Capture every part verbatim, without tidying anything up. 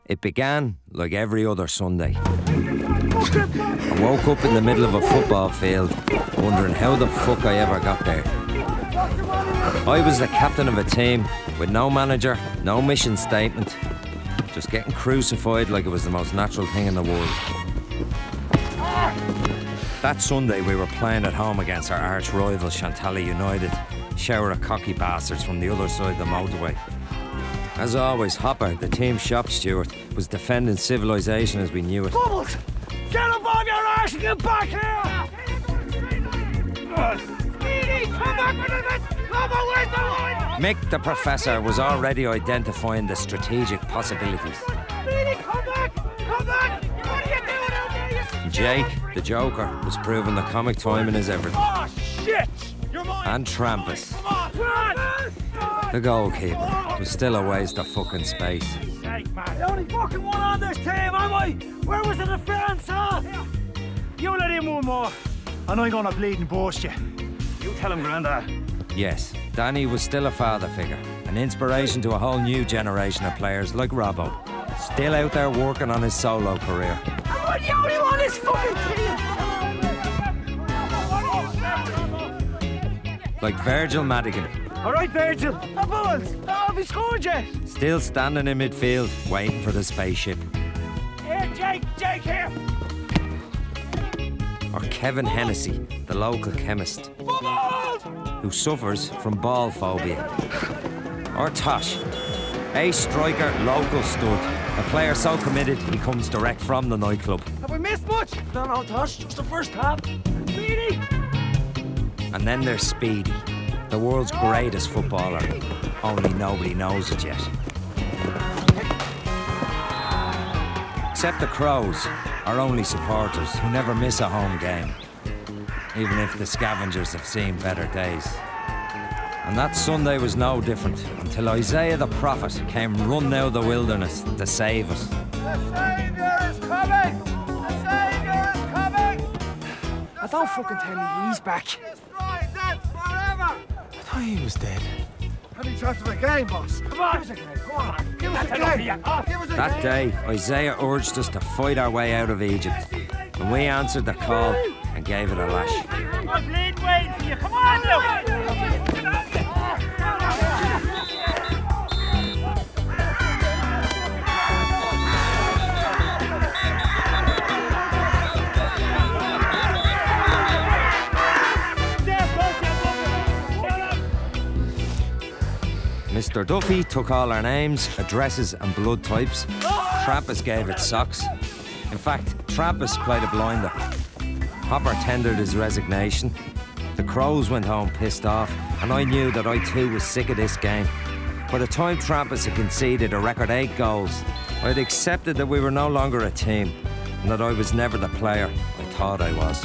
It began like every other Sunday. I woke up in the middle of a football field, wondering how the fuck I ever got there. I was the captain of a team with no manager, no mission statement, just getting crucified like it was the most natural thing in the world. That Sunday we were playing at home against our arch rival Chantally United, shower of cocky bastards from the other side of the motorway. As always, Hopper, the team shop steward, was defending civilization as we knew it. Bubbles! Get up on your arse and get back here! Speedy, come back with it! Bubba, where's the line? Mick, the professor, was already identifying the strategic possibilities. Speedy, come back! Come back! What are you doing out there? You... Jake, the Joker, was proving the comic timing is everything. Oh, shit! You're mine! And Trampus, Come on, Trampus! the goalkeeper, was still a waste of fucking space. Jake, man. The only fucking one on this team, am I? Where was the defence, huh? You let him one more, and I'm gonna bleed and burst you. You tell him, Grandad. Yes, Danny was still a father figure, an inspiration to a whole new generation of players like Robbo, still out there working on his solo career. Am I the only one on this fucking team? Like Virgil Madigan, All right, Virgil. The Bulls. Oh, have you scored yet? still standing in midfield, waiting for the spaceship. Here, Jake. Jake, here. Or Kevin Hennessy, the local chemist, Bubbles! who suffers from ball phobia. Or Tosh, a striker, local stud, a player so committed he comes direct from the nightclub. Have we missed much? No, no, Tosh. Just the first half. Speedy! And then there's Speedy, the world's greatest footballer, only nobody knows it yet. Except the Crows, our only supporters who never miss a home game, even if the scavengers have seen better days. And that Sunday was no different until Isaiah the prophet came running out of the wilderness to save us. The Saviour is coming! The Saviour is coming! I don't fucking tell me he's back. Destroy death forever! I thought he was dead. How many shots of a game, boss? Come on! Give us a game, come on! Give us a game! Oh, give us a That game. day, Isaiah urged us to fight our way out of Egypt, and we answered the call and gave it a lash. I'm bleeding waiting for you. Come on, now! Mister Duffy took all our names, addresses and blood types. Trampus gave it socks. In fact, Trampus played a blinder. Hopper tendered his resignation. The Crows went home pissed off, and I knew that I too was sick of this game. By the time Trampus had conceded a record eight goals, I had accepted that we were no longer a team, and that I was never the player I thought I was.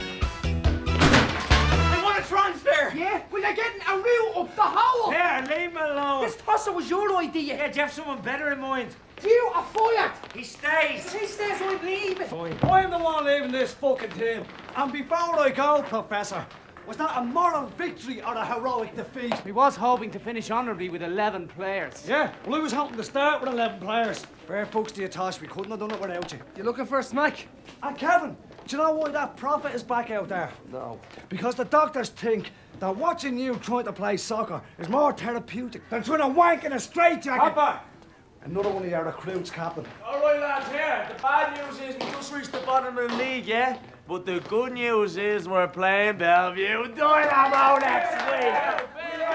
Yeah? Well, you're getting a root up the hole! Here, leave me alone. This tosser was your idea. Yeah, do you have someone better in mind? You are fired! He stays. He says I'm leaving. Fine. I'm the one leaving this fucking team. And before I go, Professor, was that a moral victory or a heroic defeat? We was hoping to finish honourably with eleven players. Yeah, well, I was hoping to start with eleven players. Fair fucks to you, Tosh. We couldn't have done it without you. You looking for a smack? And Kevin, do you know why that prophet is back out there? No. Because the doctors think that watching you trying to play soccer is more therapeutic than trying to wank in a straitjacket. Papa! Another one of your recruits, Captain. All right, lads, here. The bad news is we just reached the bottom of the league, yeah? But the good news is we're playing Bellevue Dynamo next week.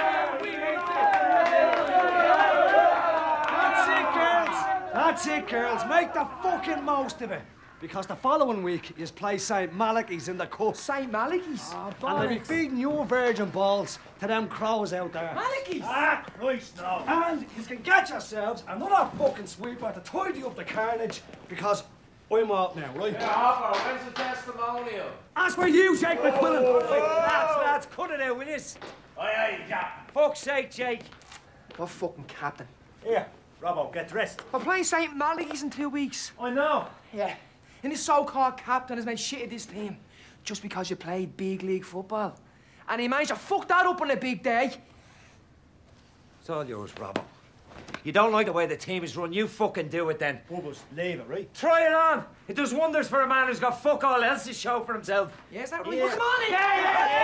That's it, girls. That's it, girls. Make the fucking most of it. Because the following week, you play Saint Malachy's in the cup. Saint Malachy's? Oh, and they'll be feeding your virgin balls to them crows out there. Malachy's? Ah, Christ, no. And you can get yourselves another fucking sweeper to tidy up the carnage, because I'm out now, right? Yeah, Hopper, when's the testimonial? As for you, Jake McQuillan. Oh. Lads, lads, cut it out with this. Aye, aye, yeah. Fuck's sake, Jake. What fucking captain? Here, Robbo, get dressed. We're playing Saint Malachy's in two weeks. I know. Yeah. And this so-called captain has made shit of this team just because you played big league football. And he managed to fuck that up on a big day. It's all yours, Robbo. You don't like the way the team is run, you fucking do it then. Bubbles, leave it, right? Try it on. It does wonders for a man who's got fuck all else to show for himself. Yeah, is that right? Yeah. Well, come on in! Yeah,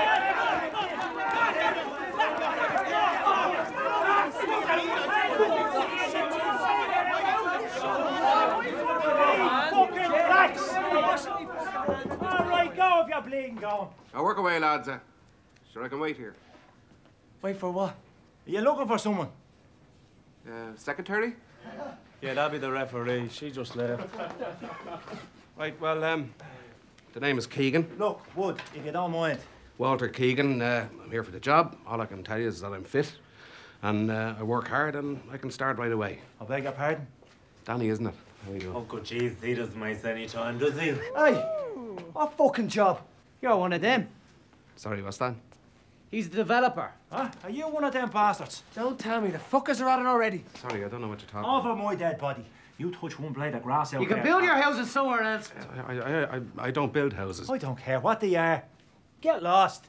Fucking relax! All right, go if you're bleeding going. Now work away, lads. Uh, sure, I can wait here. Wait for what? Are you looking for someone? Uh, secretary? Yeah, that'll be the referee. She just left. Right, well, um, the name is Keegan. Look, Wood, if you don't mind. Walter Keegan. Uh, I'm here for the job. All I can tell you is that I'm fit. And uh, I work hard and I can start right away. I beg your pardon? Danny, isn't it? There you go. Oh, good jeez, he doesn't waste any time, does he? Hey, what fucking job? You're one of them. Sorry, what's that? He's the developer. Huh? Are you one of them bastards? Don't tell me, the fuckers are at it already. Sorry, I don't know what you're talking Over my dead body. You touch one blade of grass out You can there. build your houses somewhere else. about. I, I, I, I don't build houses. I don't care what they are. Get lost.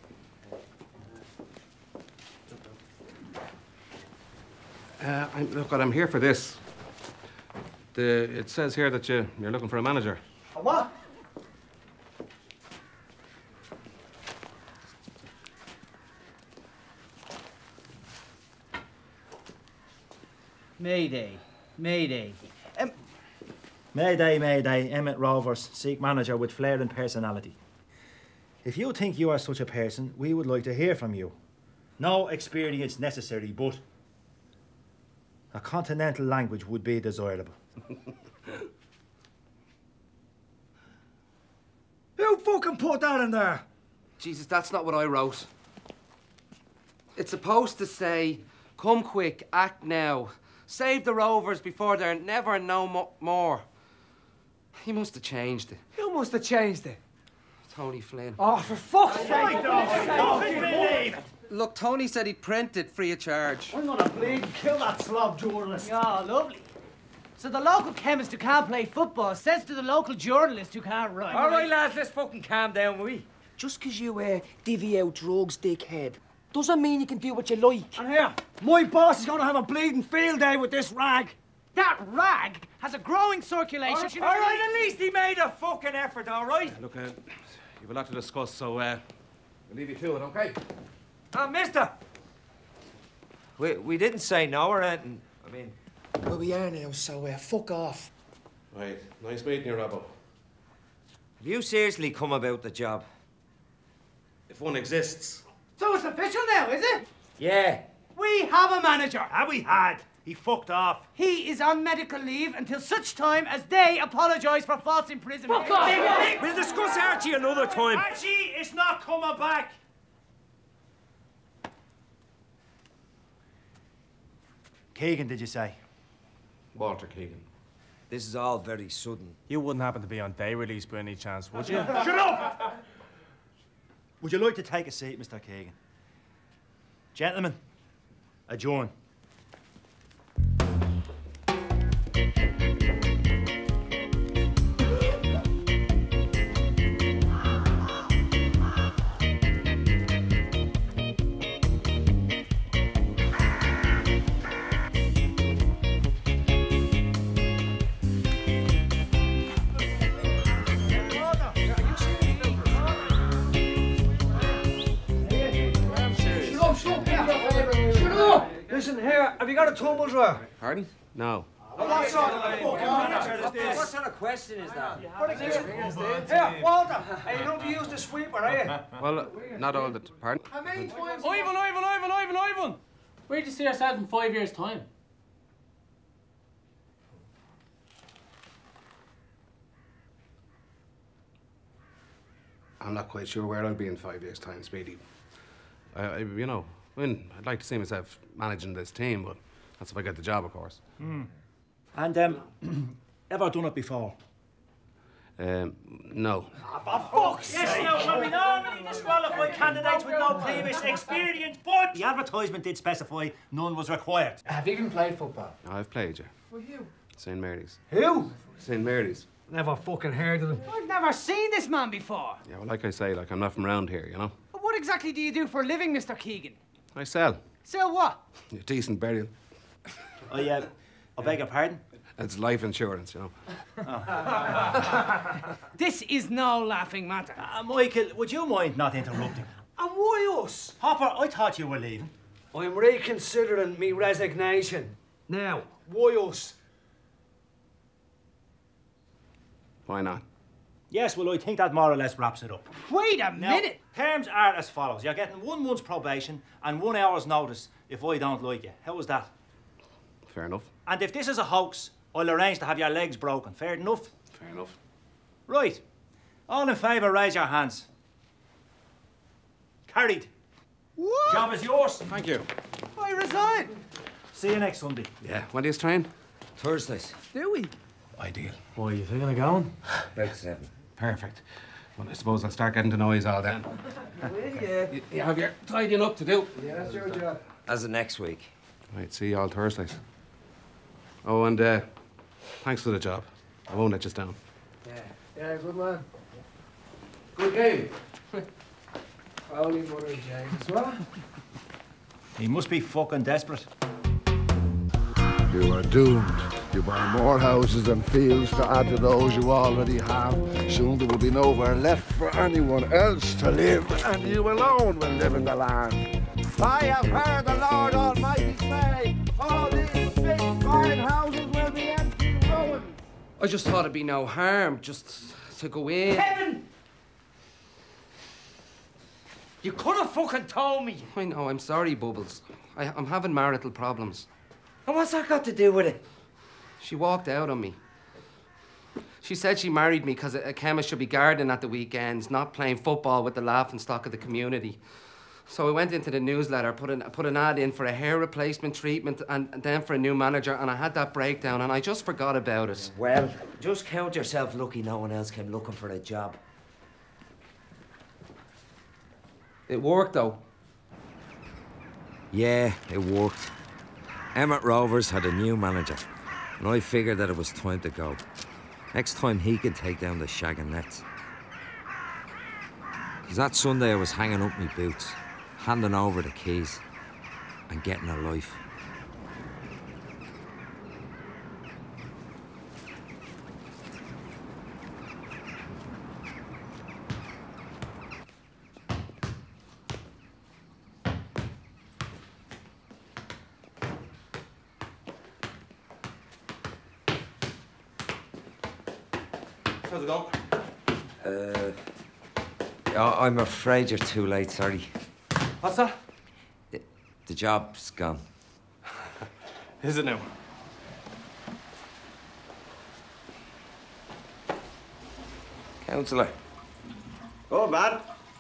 Uh, I'm, look, I'm here for this. The, it says here that you, you're looking for a manager. A what? Mayday. Mayday. Um, Mayday, Mayday, Emmet Rovers, seek manager with flair and personality. If you think you are such a person, we would like to hear from you. No experience necessary, but a continental language would be desirable. Who fucking put that in there? Jesus, that's not what I wrote. It's supposed to say, come quick, act now. Save the Rovers before they're never no mo more. He must have changed it. Who must have changed it? Tony Flynn. Oh, for fuck's sake! Look, Tony said he'd print it free of charge. I'm gonna bleed and kill that slob journalist. yeah, lovely. So the local chemist who can't play football says to the local journalist who can't write. All right, lads, let's fucking calm down, will we? Just 'cause you uh, divvy out drugs, dickhead, doesn't mean you can do what you like. And here, my boss is gonna have a bleeding field day with this rag. That rag has a growing circulation. All right, at least he made a fucking effort, all right? Look, uh, you've a lot to discuss, so uh, I'll leave you to it, okay? Ah, mister! We, we didn't say no or anything. I mean... Well, we are now, so uh, fuck off. Right, nice meeting you, Robbo. Have you seriously come about the job? If one exists. So it's official now, is it? Yeah. We have a manager. Ah, we had. He fucked off. He is on medical leave until such time as they apologise for false imprisonment. Fuck off! We'll discuss Archie another time. Archie is not coming back. Keegan, did you say? Walter Keegan. This is all very sudden. You wouldn't happen to be on day release by any chance, would you? Shut up! Would you like to take a seat, Mister Keegan? Gentlemen, adjourn. Listen here, have you got a tumble dryer? Pardon? No. What sort of question is that? Here, Walter, are you going to use the sweeper, are you? Well, uh, not all the... Pardon? Ivan, Ivan, Ivan, Ivan, Ivan! Where do you see yourself in five years' time? I'm not quite sure where I'll be in five years' time, Speedy. I, I, you know, I mean, I'd like to see myself managing this team, but that's if I get the job, of course. Mm. And, um, ever done it before? Um, no. Fuck's yes, sake! Yes, no, we normally disqualify candidates with no previous experience, but the advertisement did specify none was required. Have you even played football? I've played, yeah. Well, you? Saint Mary's. Who? Saint Mary's. Never fucking heard of him. I've never seen this man before. Yeah, well, like I say, like, I'm not from around here, you know? But what exactly do you do for a living, Mister Keegan? I sell. Sell what? A decent burial. I, uh, I beg your pardon? It's life insurance, you know. Oh. This is no laughing matter. Uh, Michael, would you mind not interrupting? And why us? Hopper, I thought you were leaving. I'm reconsidering me resignation. Now, why us? Why not? Yes, well, I think that more or less wraps it up. Wait a Now, minute. terms are as follows. You're getting one month's probation and one hour's notice if I don't like you. How was that? Fair enough. And if this is a hoax, I'll arrange to have your legs broken. Fair enough? Fair enough. Right. All in favour, raise your hands. Carried. What? Job is yours. Thank you. I resign. See you next Sunday. Yeah. When do you train? Thursdays. Do we? Ideal. Why, you thinking of going? About seven. Perfect. Well, I suppose I'll start getting to know yous all then. Yeah. You, you have your tidying up to do. Yeah, that's your job. As of next week. Right, see you all Thursdays. Oh, and uh, thanks for the job. I won't let you down. Yeah. Yeah, good man. Good game. Holy mother of James, what? He must be fucking desperate. You are doomed. You buy more houses and fields to add to those you already have. Soon there will be nowhere left for anyone else to live, and you alone will live in the land. I have heard the Lord Almighty say, all these big fine houses will be empty ruins. I just thought it'd be no harm just to go in. Kevin! You could have fucking told me. I know, I'm sorry, Bubbles. I, I'm having marital problems. And what's that got to do with it? She walked out on me. She said she married me because a, a chemist should be gardening at the weekends, not playing football with the laughing stock of the community. So I went into the newsletter, put an, put an ad in for a hair replacement treatment and, and then for a new manager, and I had that breakdown and I just forgot about it. Well, just count yourself lucky no one else came looking for a job. It worked, though. Yeah, it worked. Emmet Rovers had a new manager, and I figured that it was time to go. Next time he can take down the shagging nets. Because that Sunday I was hanging up my boots, handing over the keys, and getting a life. How's it going? Uh, yeah, I'm afraid you're too late, sorry. What's that? The, the job's gone. Is it now? Councillor. Oh, man.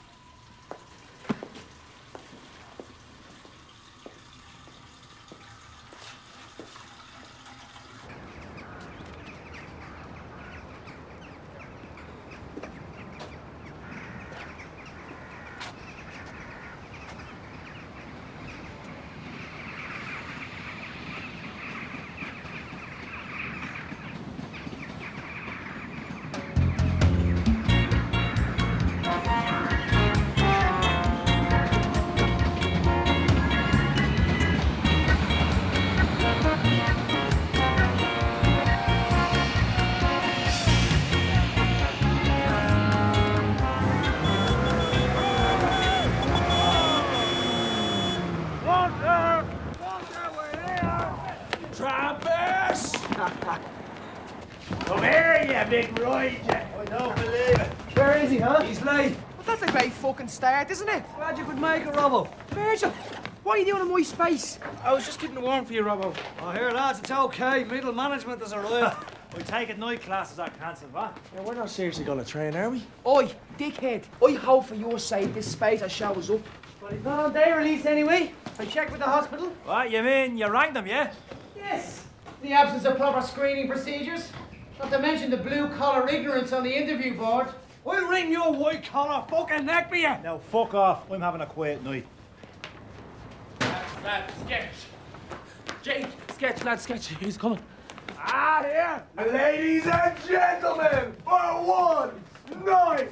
Come here, you big roid. I don't believe it. Where is he, huh? He's late. Well, that's a great fucking start, isn't it? Glad you could make it, Robbo. Virgil, what are you doing in my space? I was just keeping it warm for you, Robbo. Oh, here, lads, it's okay. Middle management has arrived. We take it night classes are cancelled, what? Yeah, we're not seriously going to train, are we? Oi, dickhead. I hope for your sake this space has shows up. Well, he's not on day release anyway. I checked with the hospital. What, you mean you rang them, yeah? Yes. In the absence of proper screening procedures. Not to mention the blue-collar ignorance on the interview board. I'll ring your white-collar fucking neck for you. Now, fuck off. I'm having a quiet night. That's that sketch. Jake, sketch, lad, sketch. He's coming. Ah, here. Ladies and gentlemen, for one night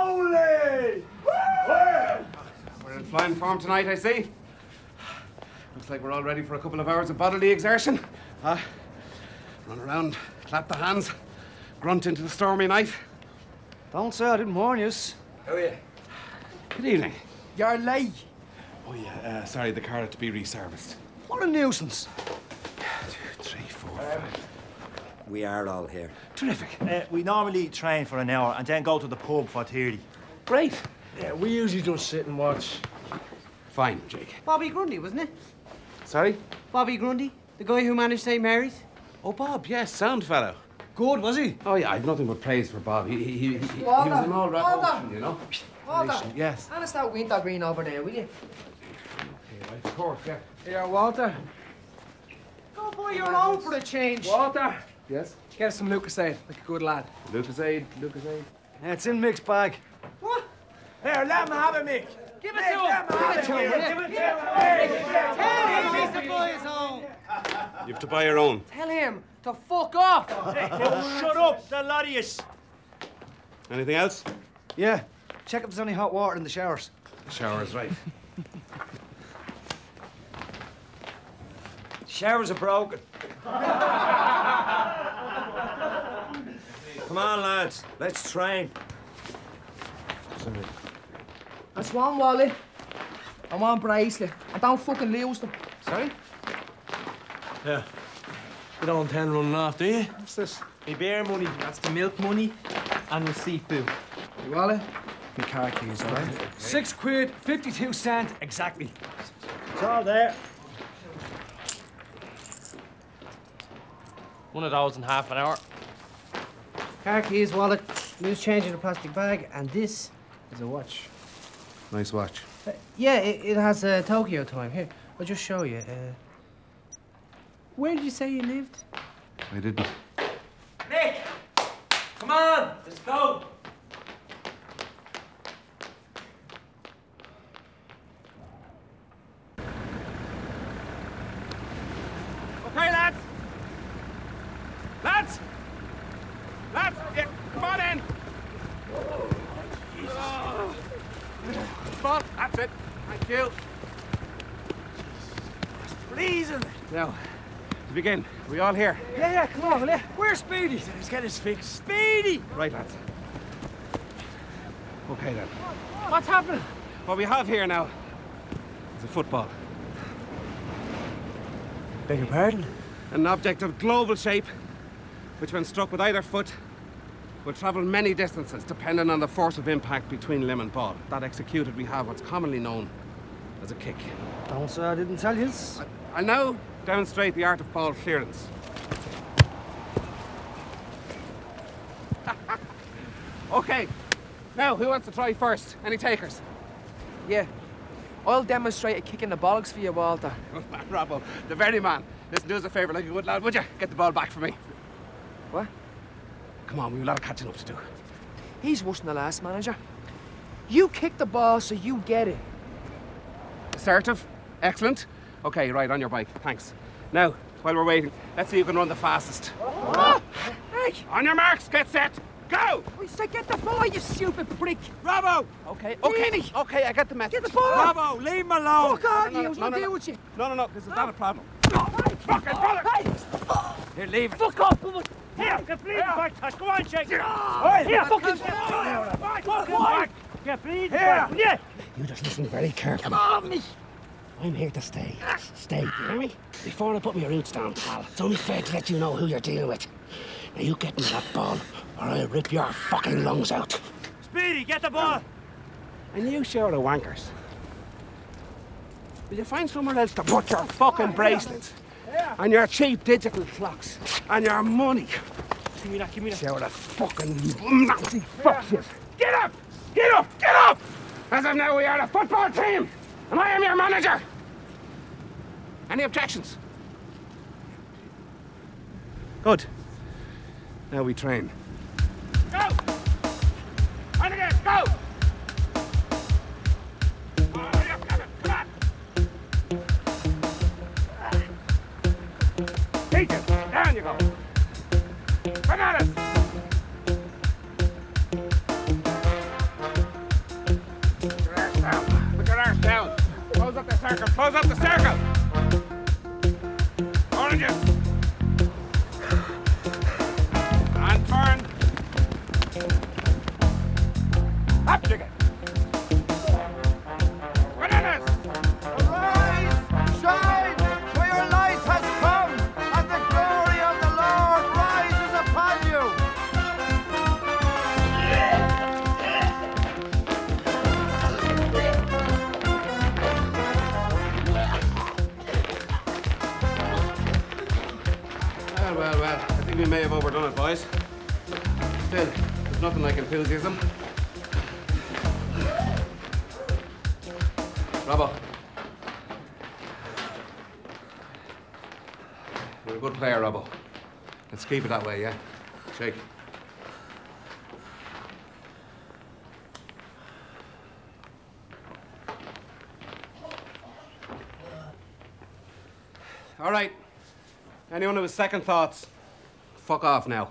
only. Where? We're in flying form tonight, I see. Looks like we're all ready for a couple of hours of bodily exertion. Uh, run around, clap the hands, grunt into the stormy night. Don't say I didn't warn you. How are you? Good evening. You're late. Oh, yeah, uh, sorry, the car had to be reserviced. What a nuisance. Two, three, four, five. We are all here. Terrific. Uh, we normally train for an hour and then go to the pub for thirty. Great. Yeah, we usually just sit and watch. Fine, Jake. Bobby Grundy, wasn't it? Sorry? Bobby Grundy, the guy who managed Saint Mary's. Oh, Bob, yes, sound fellow. Good, was he? Oh, yeah, I've nothing but praise for Bob. He, he, he, he, he Walter, was an all-round Walter. option, you know? Walter, Yes. hand us that wintergreen over there, will you? Okay, right, of course, yeah. Here, Walter. Go buy your own for a change. Walter, Yes? get us some Lucasade, like a good lad. Lucasade, Lucasade. Yeah, it's in Mick's bag. What? Here, let him have it, Mick. Give it to him. Give it to him. Give it to him. Tell him he's to buy his own. You have to buy your own. Tell him to fuck off. Shut up, the lot of yous. Anything else? Yeah, check if there's any hot water in the showers. The shower's right. Showers are broken. Come on, lads. Let's train. Sorry. That's one, Wally. I want bracelet. And don't fucking lose them. Sorry? Yeah. You don't intend running off, do you? What's this? Me beer money, that's the milk money, and the seat bill. You, Wally? My car keys, all right? Six quid, fifty-two cent, exactly. It's all there. One of those in half an hour. Car keys, wallet, loose change in a plastic bag, and this is a watch. Nice watch. Uh, yeah, it, it has uh, Tokyo time. Here, I'll just show you. Uh, where did you say you lived? I didn't. Nick! Come on! Let's go! Okay, lads! Lads! Lads! Yeah, come on in! Oh, come on, that's it. Thank you. Freezing. Now, to begin, we all here? Yeah, yeah, come on, will you? Where's Speedy? Let's get his fix. Speedy! Right, lads. Okay, then. What's happening? What we have here now is a football. Beg your pardon? An object of global shape, which when struck with either foot, will travel many distances depending on the force of impact between limb and ball. That executed, we have what's commonly known as a kick. Don't say I didn't tell you. I'll now demonstrate the art of ball clearance. Okay, now who wants to try first? Any takers? Yeah. I'll demonstrate a kick in the bollocks for you, Walter. Robbo, the very man. Listen, do us a favour like a good lad, would you? Get the ball back for me. What? Come on, we've a lot of catching up to do. He's worse than the last manager. You kick the ball so you get it. Assertive. Excellent. Okay, right, on your bike. Thanks. Now, while we're waiting, let's see who can run the fastest. Oh! Hey! On your marks, get set, go! I said get the ball, you stupid prick! Bravo! Okay, okay, Really? okay, I get the message. Get the ball! Bravo, leave him alone! Fuck on, No, no, you! no, What's no, no no, deal no. with you? No, no, no, this is not a problem. Fucking brother! Hey! Here, leave it. Fuck off! Come on. Here, complete the back touch. Come on, Jake. Here, Here, fucking... fucking back. Yeah, bleed. Here. Yeah. You just listen very carefully. Come on, me! I'm here to stay. Stay, you hear me? Before I put my roots down, pal, it's only fair to let you know who you're dealing with. Now you get me that ball, or I'll rip your fucking lungs out. Speedy, get the ball. And you sure are wankers. Will you find somewhere else to put your fucking bracelets? And your cheap digital clocks? And your money? Give me that, give me that. Sure the fucking nasty fucks. Get up! Get up! Get up! As of now, we are the football team, and I am your manager. Any objections? Good. Now we train. Go! On again, go! Keegan, down you go. Bananas! Put your arse down. Put your arse down. Close up the circle. Close up the circle. Oranges! And turn! Up you get! Bananas! Arise, shine, for your light has come, and the glory of the Lord rises upon you. Well, well, well. I think we may have overdone it, boys. Still, there's nothing like enthusiasm. Robbo. You're a good player, Robbo. Let's keep it that way, yeah? Shake. All right. Anyone who has second thoughts, fuck off now.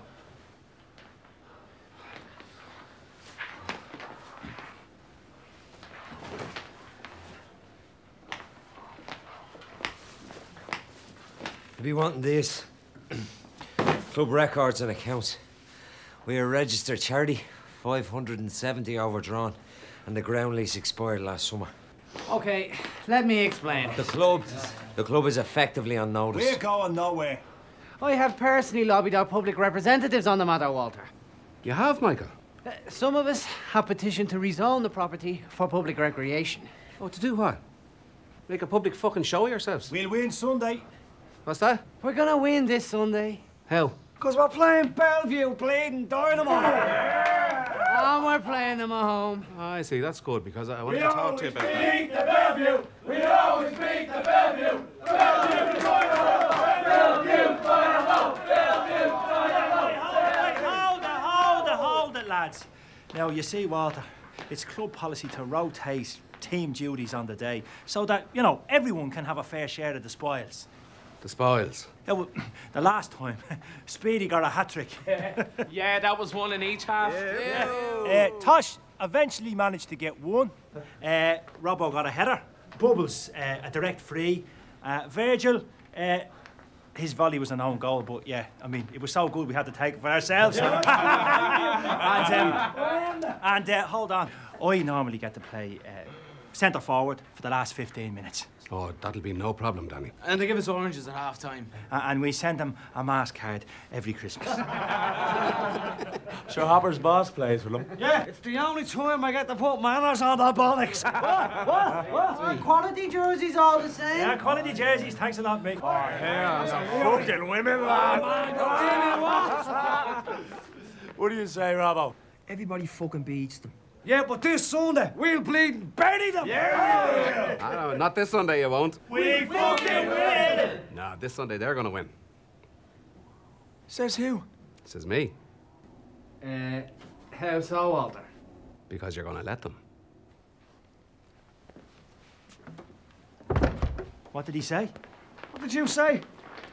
If you wanting this, club records and accounts. We are a registered charity, five hundred seventy overdrawn, and the ground lease expired last summer. Okay, let me explain. The club, the club is effectively on notice. We're going nowhere. I have personally lobbied our public representatives on the matter, Walter. You have, Michael? Uh, some of us have petitioned to rezone the property for public recreation. Oh, to do what? Make a public fucking show of yourselves? We'll win Sunday. What's that? We're gonna win this Sunday. How? Because we're playing Bellevue, bleeding Dynamo. And we're playing them at home. Oh, I see. That's good, because I wanted to talk to you about that. We always beat the Bellevue! We always beat the Bellevue! Bellevue, Dynamo! Bellevue, Dynamo! Bellevue, Dynamo! Hold it, hold it, hold it, lads. Now, you see, Walter, it's club policy to rotate team duties on the day so that, you know, everyone can have a fair share of the spoils. The spoils? Yeah, well, the last time, Speedy got a hat-trick. Yeah, that was one in each half. Yeah. Uh, Tosh eventually managed to get one. Uh, Robbo got a header. Bubbles, uh, a direct free. Uh, Virgil, uh, his volley was an own goal, but yeah, I mean, it was so good we had to take it for ourselves. and um, and uh, hold on, I normally get to play uh, centre forward for the last fifteen minutes. Oh, that'll be no problem, Danny. And they give us oranges at half time. Uh, and we send them a mass card every Christmas. Sure, Hopper's boss plays for them. Yeah, it's the only time I get to put manners on the bollocks. What? What? What? Our quality jerseys all the same. Yeah, quality jerseys. Thanks a lot, mate. Oh, Yeah, some fucking women, lad. What do you say, Robbo? Everybody fucking beats them. Yeah, but this Sunday, we'll bleed and bury them. I know, not this Sunday you won't. We fucking win! No, this Sunday they're gonna win. Says who? Says me. Uh, how so, Walter? Because you're gonna let them. What did he say? What did you say?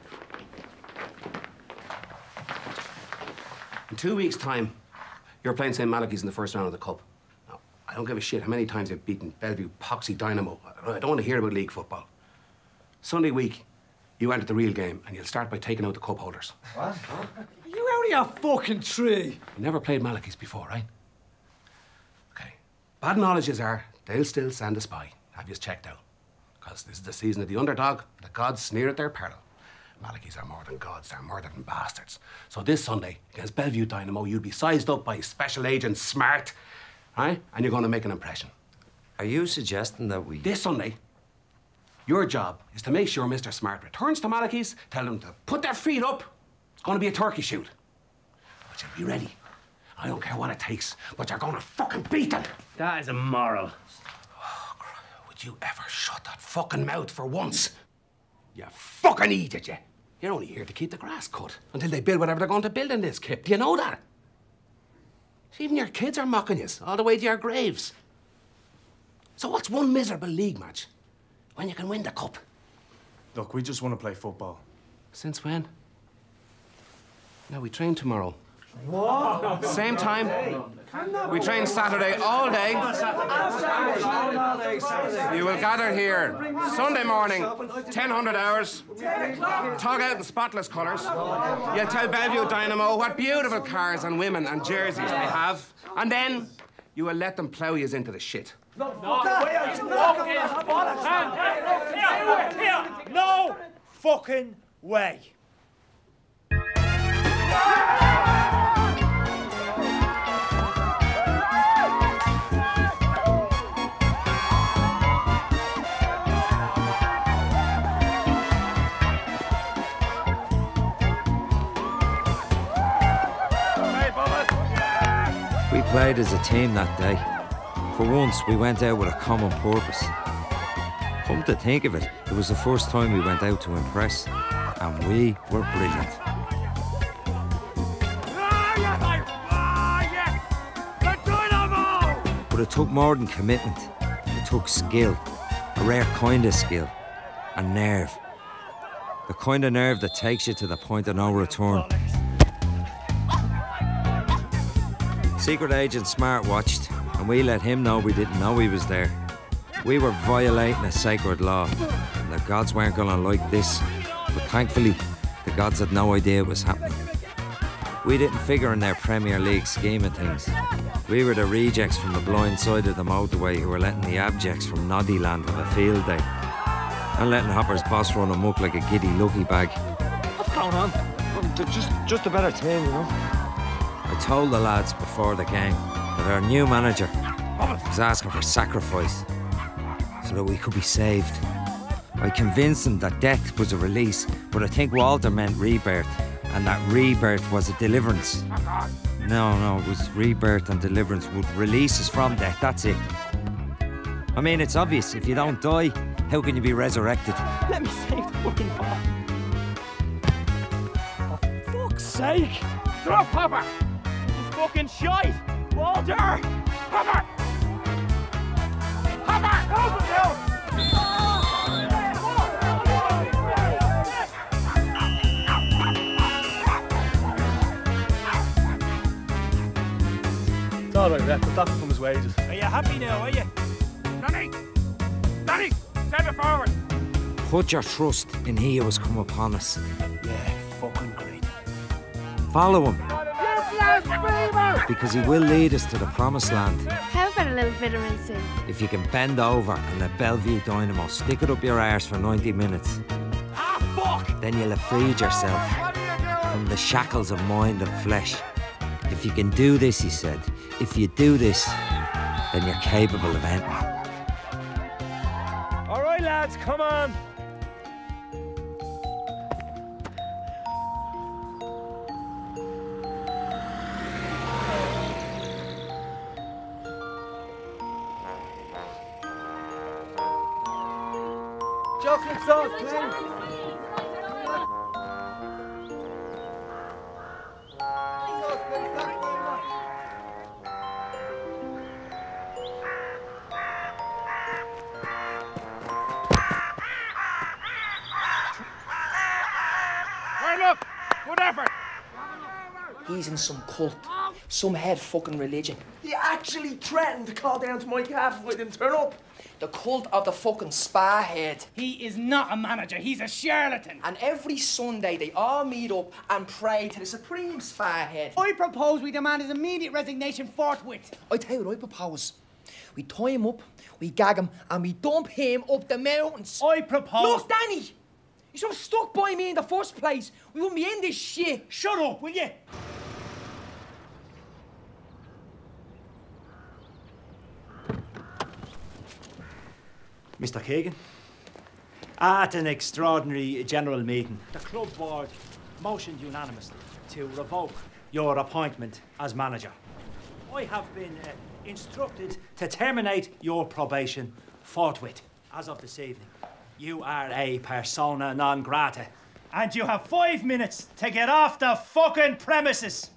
In two weeks' time, you're playing Saint Malachy's in the first round of the Cup. Now, I don't give a shit how many times they've beaten Bellevue, Poxy, Dynamo. I don't want to hear about league football. Sunday week, you enter the real game, and you'll start by taking out the cup holders. What? Are you out of your fucking tree? You never played Malachy's before, right? Okay. Bad knowledge is are, they'll still send a spy. Have you checked out? Because this is the season of the underdog. The gods sneer at their peril. Malachy's are more than gods, they're more than bastards. So this Sunday, against Bellevue Dynamo, you'll be sized up by Special Agent Smart, right? And you're going to make an impression. Are you suggesting that we... This Sunday, your job is to make sure Mister Smart returns to Malachy's, tell them to put their feet up. It's going to be a turkey shoot. But you'll be ready. I don't care what it takes, but you're going to fucking beat them. That is immoral. Oh, would you ever shut that fucking mouth for once? You fucking idiot, you. You're only here to keep the grass cut until they build whatever they're going to build in this kip. Do you know that? Even your kids are mocking you all the way to your graves. So what's one miserable league match when you can win the cup? Look, we just want to play football. Since when? Now, we train tomorrow. What? Same time. We train Saturday all day. You will gather here Sunday morning, ten hundred hours. Tug out in spotless colours. You'll tell Bellevue Dynamo what beautiful cars and women and jerseys they have. And then you will let them plough you into the shit. No, no, no fucking way. We played as a team that day. For once, we went out with a common purpose. Come to think of it, it was the first time we went out to impress, and we were brilliant. But it took more than commitment. It took skill, a rare kind of skill, and nerve. The kind of nerve that takes you to the point of no return. Secret agent Smart watched, and we let him know we didn't know he was there. We were violating a sacred law, and the gods weren't gonna like this. But thankfully, the gods had no idea it was happening. We didn't figure in their Premier League scheme of things. We were the rejects from the blind side of the motorway who were letting the abjects from Noddyland have a field day. And letting Hopper's boss run amok like a giddy lucky bag. What's going on? Well, they're just, just a better team, you know? I told the lads before the game that our new manager was asking for sacrifice so that we could be saved. I convinced them that death was a release, but I think Walter meant rebirth, and that rebirth was a deliverance. No, no, it was rebirth and deliverance would release us from death, that's it. I mean, it's obvious, if you don't die, how can you be resurrected? Let me save the fucking ball. For fuck's sake! Drop Hopper! Fucking shite! Walter! Hopper! Hopper! Hopper! It's all right, Rep, but that from his wages. Are you happy now, are you? Danny! Danny! Step it forward! Put your trust in he who has come upon us. Yeah, fucking great. Follow him. Because he will lead us to the promised land. How about a little vitamin C? If you can bend over and let Bellevue Dynamo stick it up your arse for ninety minutes. Ah, fuck! Then you'll have freed yourself from the shackles of mind and flesh. If you can do this, he said, if you do this, then you're capable of anything. All right, lads, come on. Chocolate sauce, please. Hey, look! Good effort! He's in some cult, some head fucking religion. He actually threatened to call down to my calf if I didn't turn up. The cult of the fucking spa head. He is not a manager, he's a charlatan. And every Sunday they all meet up and pray to the supreme spa head. I propose we demand his immediate resignation forthwith. I tell you what I propose. We tie him up, we gag him, and we dump him up the mountains. I propose... Look, Danny! You should have stuck by me in the first place. We wouldn't be in this shit. Shut up, will you? Mister Keegan, at an extraordinary general meeting, the club board motioned unanimously to revoke your appointment as manager. I have been uh, instructed to terminate your probation forthwith. As of this evening, you are a persona non grata. And you have five minutes to get off the fucking premises.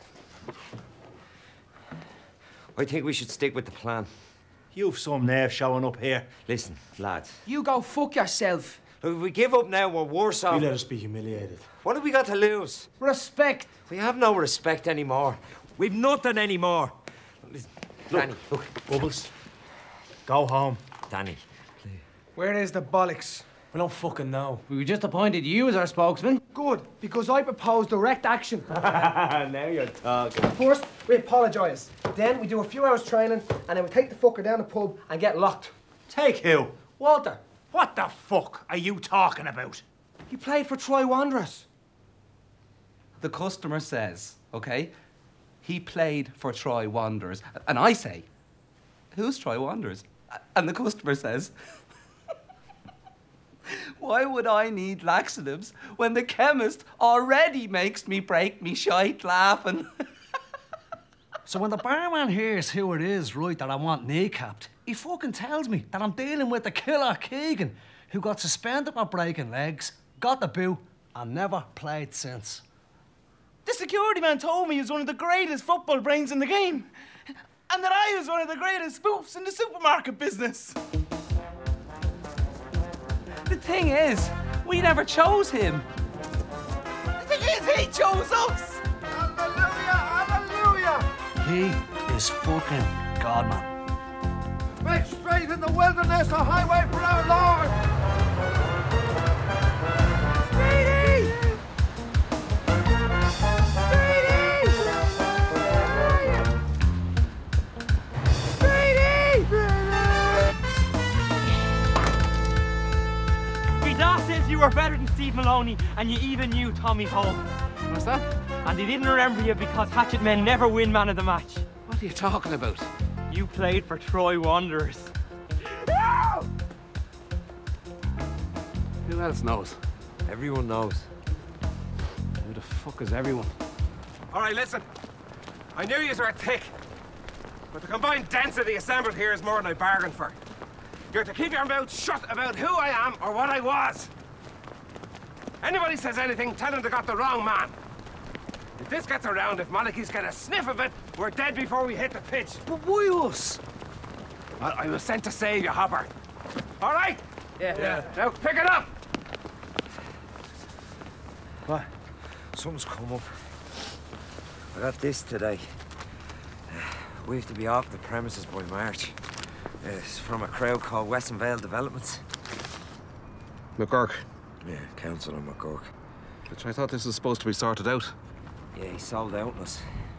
I think we should stick with the plan. You've some nerve showing up here. Listen, lads. You go fuck yourself. If we give up now, we're worse off. You let us be humiliated. What have we got to lose? Respect. We have no respect anymore. We've nothing anymore. Listen, Look, Danny. Look, Bubbles. Go home. Danny. Where is the bollocks? We don't fucking know. We just appointed you as our spokesman. Good, because I propose direct action. Now you're talking. First, we apologise. Then we do a few hours training, and then we take the fucker down the pub and get locked. Take who? Walter. What the fuck are you talking about? He played for Troy Wanderers. The customer says, okay, he played for Troy Wanderers. And I say, who's Troy Wanderers? And the customer says, why would I need laxatives when the chemist already makes me break me shite laughing? So when the barman hears who it is, right, that I want kneecapped, he fucking tells me that I'm dealing with the killer Keegan, who got suspended for breaking legs, got the boot, and never played since. The security man told me he was one of the greatest football brains in the game. And that I was one of the greatest spoofs in the supermarket business. The thing is, we never chose him. The thing is, he chose us. Hallelujah! Hallelujah! He is fucking God, man. Make straight in the wilderness a highway for our Lord! Speedy! Speedy! My dad says you were better than Steve Maloney, and you even knew Tommy Holt. What's that? And they didn't remember you because Hatchet Men never win man of the match. What are you talking about? You played for Troy Wanderers. Who else knows? Everyone knows. Who the fuck is everyone? All right, listen. I knew yous were thick, but the combined density assembled here is more than I bargained for. You're to keep your mouth shut about who I am or what I was. Anybody says anything, tell them they got the wrong man. If this gets around, if Malachi's get a sniff of it, we're dead before we hit the pitch. But why us? Well, I was sent to save you, Hopper. All right? Yeah. Yeah. Now, pick it up! What? Something's come up. I got this today. We have to be off the premises by March. It's from a crowd called Western Vale Developments. McGurk. Yeah, Councillor McGurk. Which I thought this was supposed to be sorted out. Yeah, he sold out on us.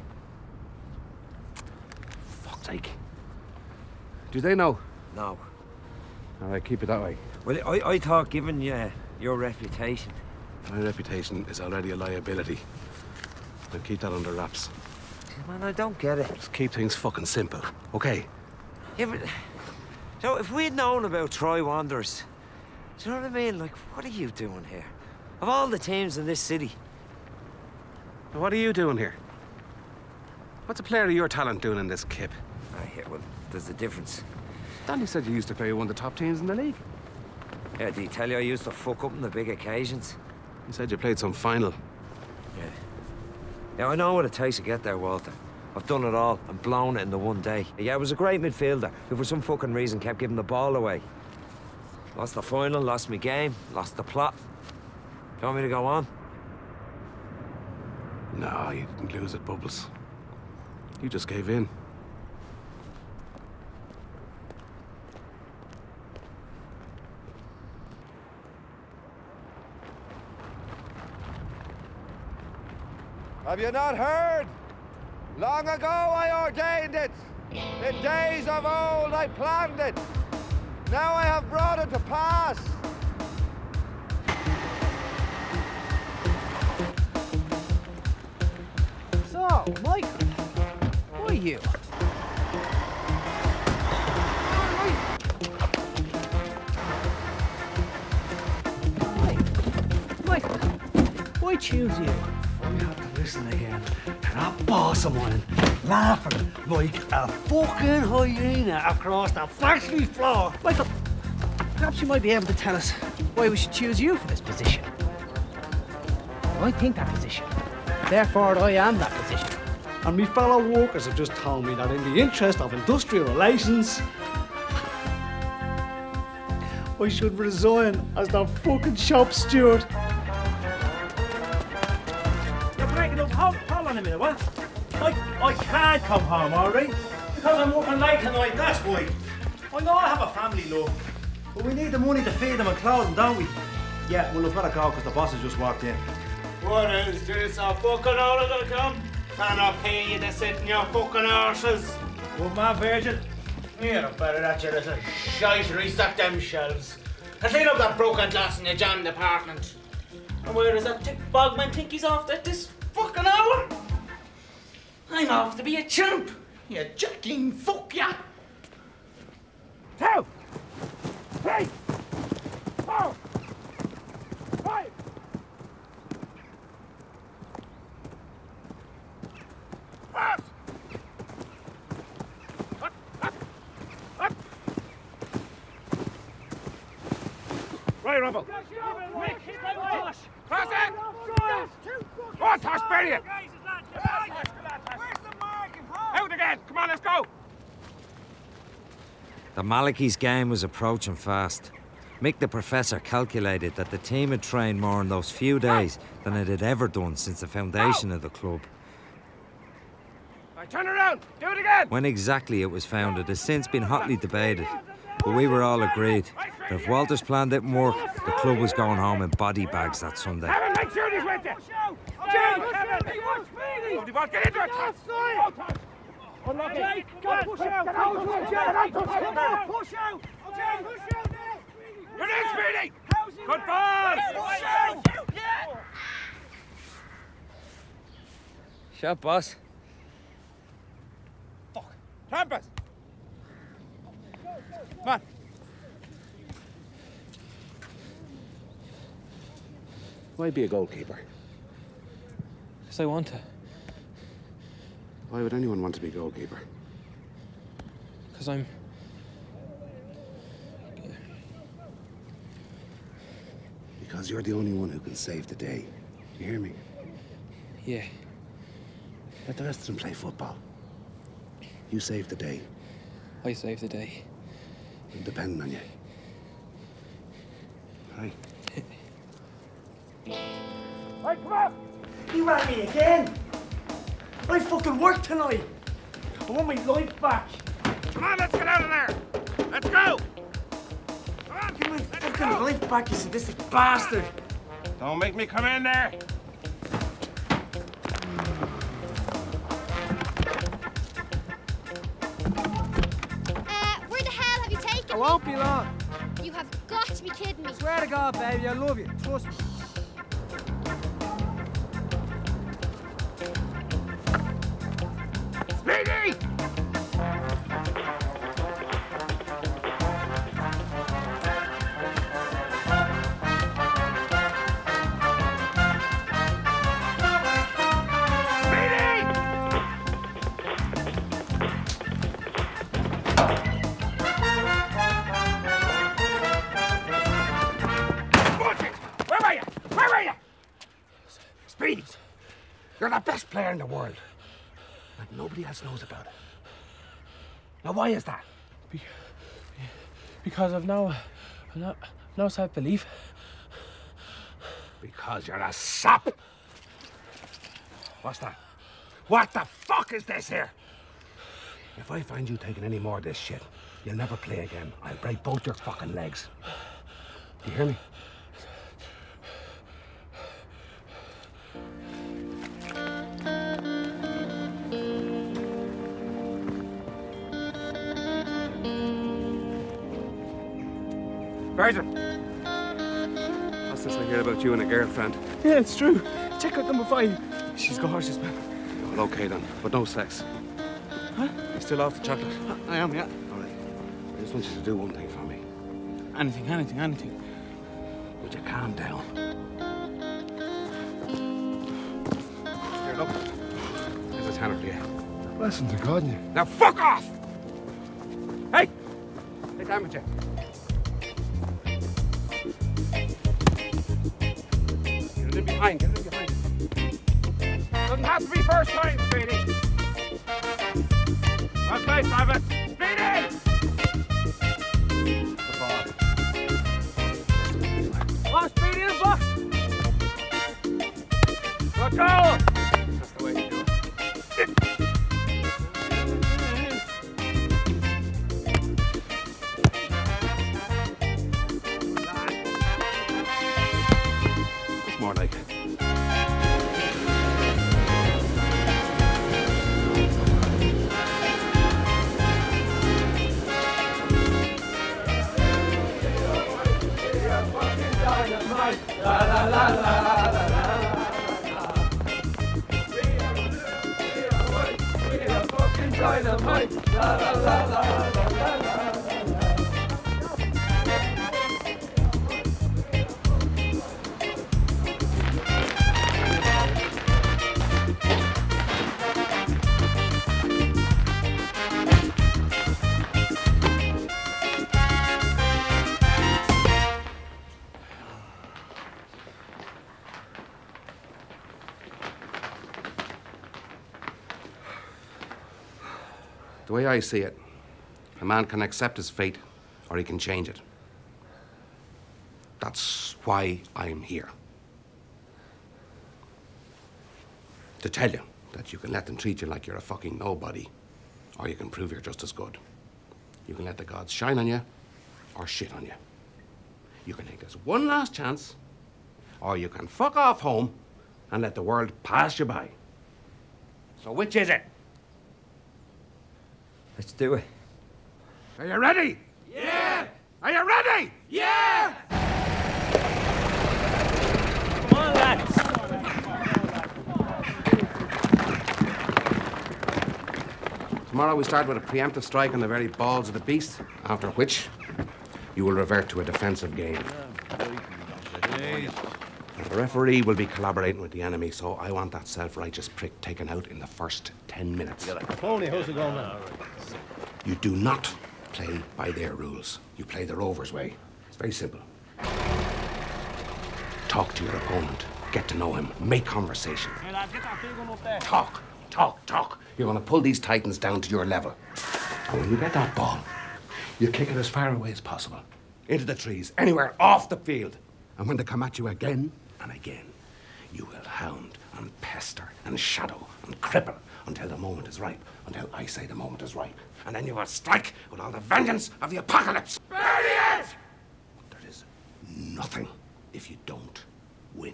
Fuck's sake. Do they know? No. All right, keep it that way. Well, I, I thought, given you, your reputation... My reputation is already a liability. I'll keep that under wraps. Man, I don't get it. Just keep things fucking simple, okay? Yeah, but... So, if we'd known about Troy Wanderers, do you know what I mean? Like, what are you doing here? Of all the teams in this city... What are you doing here? What's a player of your talent doing in this kip? Ah, yeah, well, there's a difference. Danny said you used to play one of the top teams in the league. Yeah, did he tell you I used to fuck up in the big occasions? He said you played some final. Yeah. Yeah, I know what it takes to get there, Walter. I've done it all and blown it in the one day. Yeah, I was a great midfielder who for some fucking reason kept giving the ball away. Lost the final, lost my game, lost the plot. Do you want me to go on? No, you didn't lose it, Bubbles. You just gave in. Have you not heard? Long ago I ordained it. In days of old I planned it. Now I have brought it to pass. So, Michael, who are you? Michael, why choose you? We have to listen again to that boss of mine laughing like a fucking hyena across the factory floor. Michael, perhaps you might be able to tell us why we should choose you for this position. I think that position. Therefore, I am that position. And my fellow workers have just told me that in the interest of industrial relations, I should resign as the fucking shop steward. You're breaking up. Hold, hold on a minute, what? I, I can't come home, all right? Because I'm working late tonight, that's why. I know I have a family, love. But we need the money to feed them and clothe them, don't we? Yeah, well, I've got to go because the boss has just walked in. What is this, a fucking order to come? Can I pay you to sit in your fucking horses? Good man, Virgin. You're better at your little shite, restock them shelves. And clean up that broken glass in your jam department. And where does that tick bogman think he's off at this fucking hour? I'm off to be a chump. You jacking fuck ya. Two, three, four, five. Pass. Up, up, up. Right, Rumble. Pass it. Go on, Tosh, bury it. Out again. Come on, let's go. The Malachy's game was approaching fast. Mick the Professor calculated that the team had trained more in those few days than it had ever done since the foundation of the club. Right, turn around. Do it again. When exactly it was founded has since been hotly debated, but we were all agreed that if Walter's plan didn't work, the club was going home in body bags that Sunday. Kevin, make sure he's with you. Jim, Kevin, Lovely ball, get into it. Unlucky. Jake, go, push out. Get out. Jake, push out. Push out. Jake, push out now. You're in, Speedy. Good ball. Push out. Yeah. Shot, boss. Fuck. Campus. Come on. Why be a goalkeeper? Because I want to. Why would anyone want to be a goalkeeper? Because I'm... Because you're the only one who can save the day. You hear me? Yeah. Let the rest of them play football. You save the day. I save the day. I'm depending on you. Right. Right, come on! You rang me again! I fucking work tonight! I want my life back! Come on, let's get out of there! Let's go! Come on, give my fucking go. life back, you sadistic bastard! Don't make me come in there! Uh, where the hell have you taken I won't be long. You have got to be kidding me. Swear to God, baby, I love you. Trust me. Speedy! You're the best player in the world. And nobody else knows about it. Now, why is that? Be because I've no, I've no, no self-belief. Because you're a sap. What's that? What the fuck is this here? If I find you taking any more of this shit, you'll never play again. I'll break both your fucking legs. You hear me? Virgin! What's this I hear about you and a girlfriend? Yeah, it's true. Check out number five. She's gorgeous, man. Well, okay then, but no sex. Huh? You still off the chocolate? I am, yeah. All right. I just want you to do one thing for me. Anything, anything, anything. Would you calm down? Here, look. Here's a tenner for you. Listen to God, you. Now fuck off! Hey! Take time with you. Get it in behind, get it in behind. Doesn't have to be first time, Speedy. Well played, Travis. Speedy! The ball. Let's go! That's the way you do it. It's more like it. La la la la la la la. We are fucking dynamite. La la la la la la la. The way I see it, a man can accept his fate or he can change it. That's why I'm here. To tell you that you can let them treat you like you're a fucking nobody, or you can prove you're just as good. You can let the gods shine on you or shit on you. You can take this one last chance, or you can fuck off home and let the world pass you by. So which is it? Let's do it. Are you ready? Yeah! Are you ready? Yeah! Come on, lads. Tomorrow we start with a preemptive strike on the very balls of the beast, after which you will revert to a defensive game. The referee will be collaborating with the enemy, so I want that self-righteous prick taken out in the first ten minutes. Tony, how's it going, man? You do not play by their rules. You play the Rovers' way. It's very simple. Talk to your opponent. Get to know him. Make conversation. Hey, lads, get that big one up there. Talk, talk, talk. You're going to pull these Titans down to your level. And when you get that ball, you kick it as far away as possible. Into the trees, anywhere off the field. And when they come at you again and again, you will hound and pester and shadow and cripple until the moment is ripe, until I say the moment is ripe. And then you will strike with all the vengeance of the apocalypse. Brilliant! There is nothing if you don't win.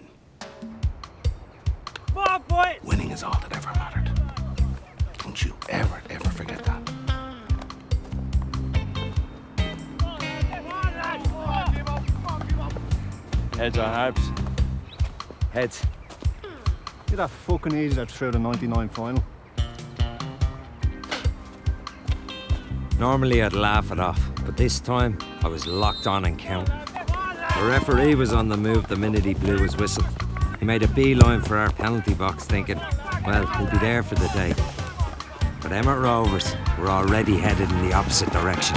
Come on, boy! Winning is all that ever mattered. Don't you ever, ever forget that. Heads or harps? Heads. You're that fucking easy that through the ninety-nine final. Normally I'd laugh it off, but this time I was locked on and counting. The referee was on the move the minute he blew his whistle. He made a beeline for our penalty box thinking, well, he'll be there for the day. But Emmet Rovers were already headed in the opposite direction.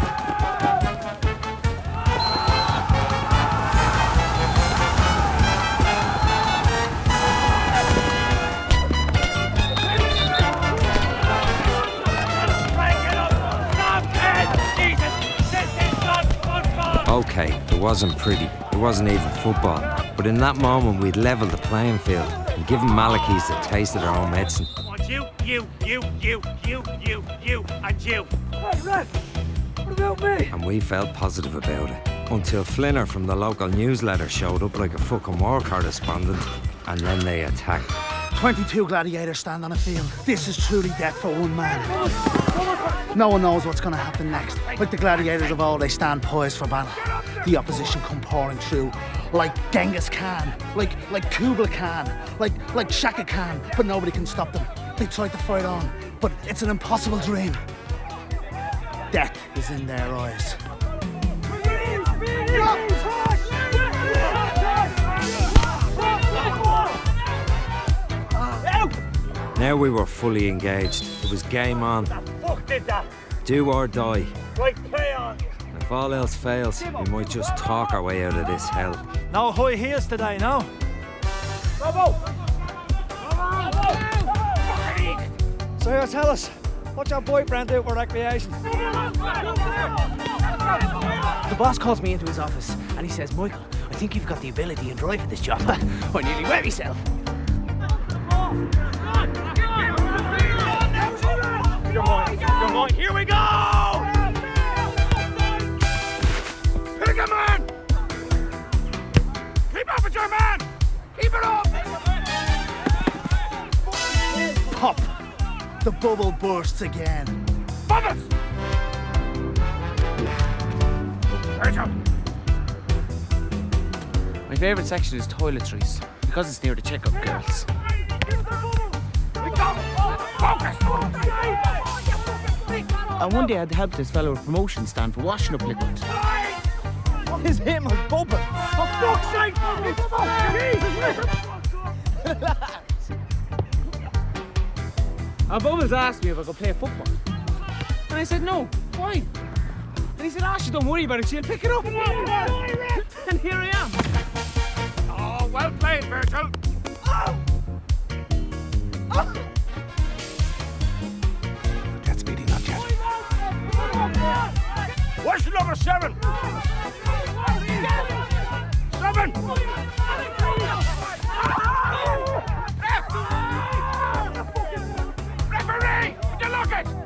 Okay, it wasn't pretty. It wasn't even football. But in that moment, we'd levelled the playing field and given Malachis the taste of their own medicine. You, you, you, you, you, you, you, and you. Hey, Red, what about me? And we felt positive about it. Until Flinner from the local newsletter showed up like a fucking war correspondent. And then they attacked. twenty-two gladiators stand on a field. This is truly death for one man. No one knows what's going to happen next. Like the gladiators of old, they stand poised for battle. The opposition come pouring through, like Genghis Khan, like like Kublai Khan, like like Shaka Khan, but nobody can stop them. They try to fight on, but it's an impossible dream. Death is in their eyes. Now we were fully engaged. It was game on. Fuck did that. Do or die. Right, play on. If all else fails, we might just talk our way out of this hell. No high heels today, no? Bravo! So here, tell us, what's your boyfriend do for recreation? The boss calls me into his office and he says, Michael, I think you've got the ability and drive for this job. I nearly wet myself. You're mine. You're mine. Here we go! Pick a man! Keep up with your man! Keep it up! Pop! The bubble bursts again. Bubbles! Virgil! My favourite section is toiletries, because it's near the checkout girls. Focus! And one day I had to help this fellow with a promotion stand for washing up liquid. His name was Bubba. For fuck's sake! And Bubbles asked me if I could play football. And I said no. Why? And he said, ah, she don't worry about it, she'll pick it up. And here I am. Oh, well played, Virgil. Oh. Oh. Get speedy, not yet. Where's number seven? Seven! Referee! Would you look it?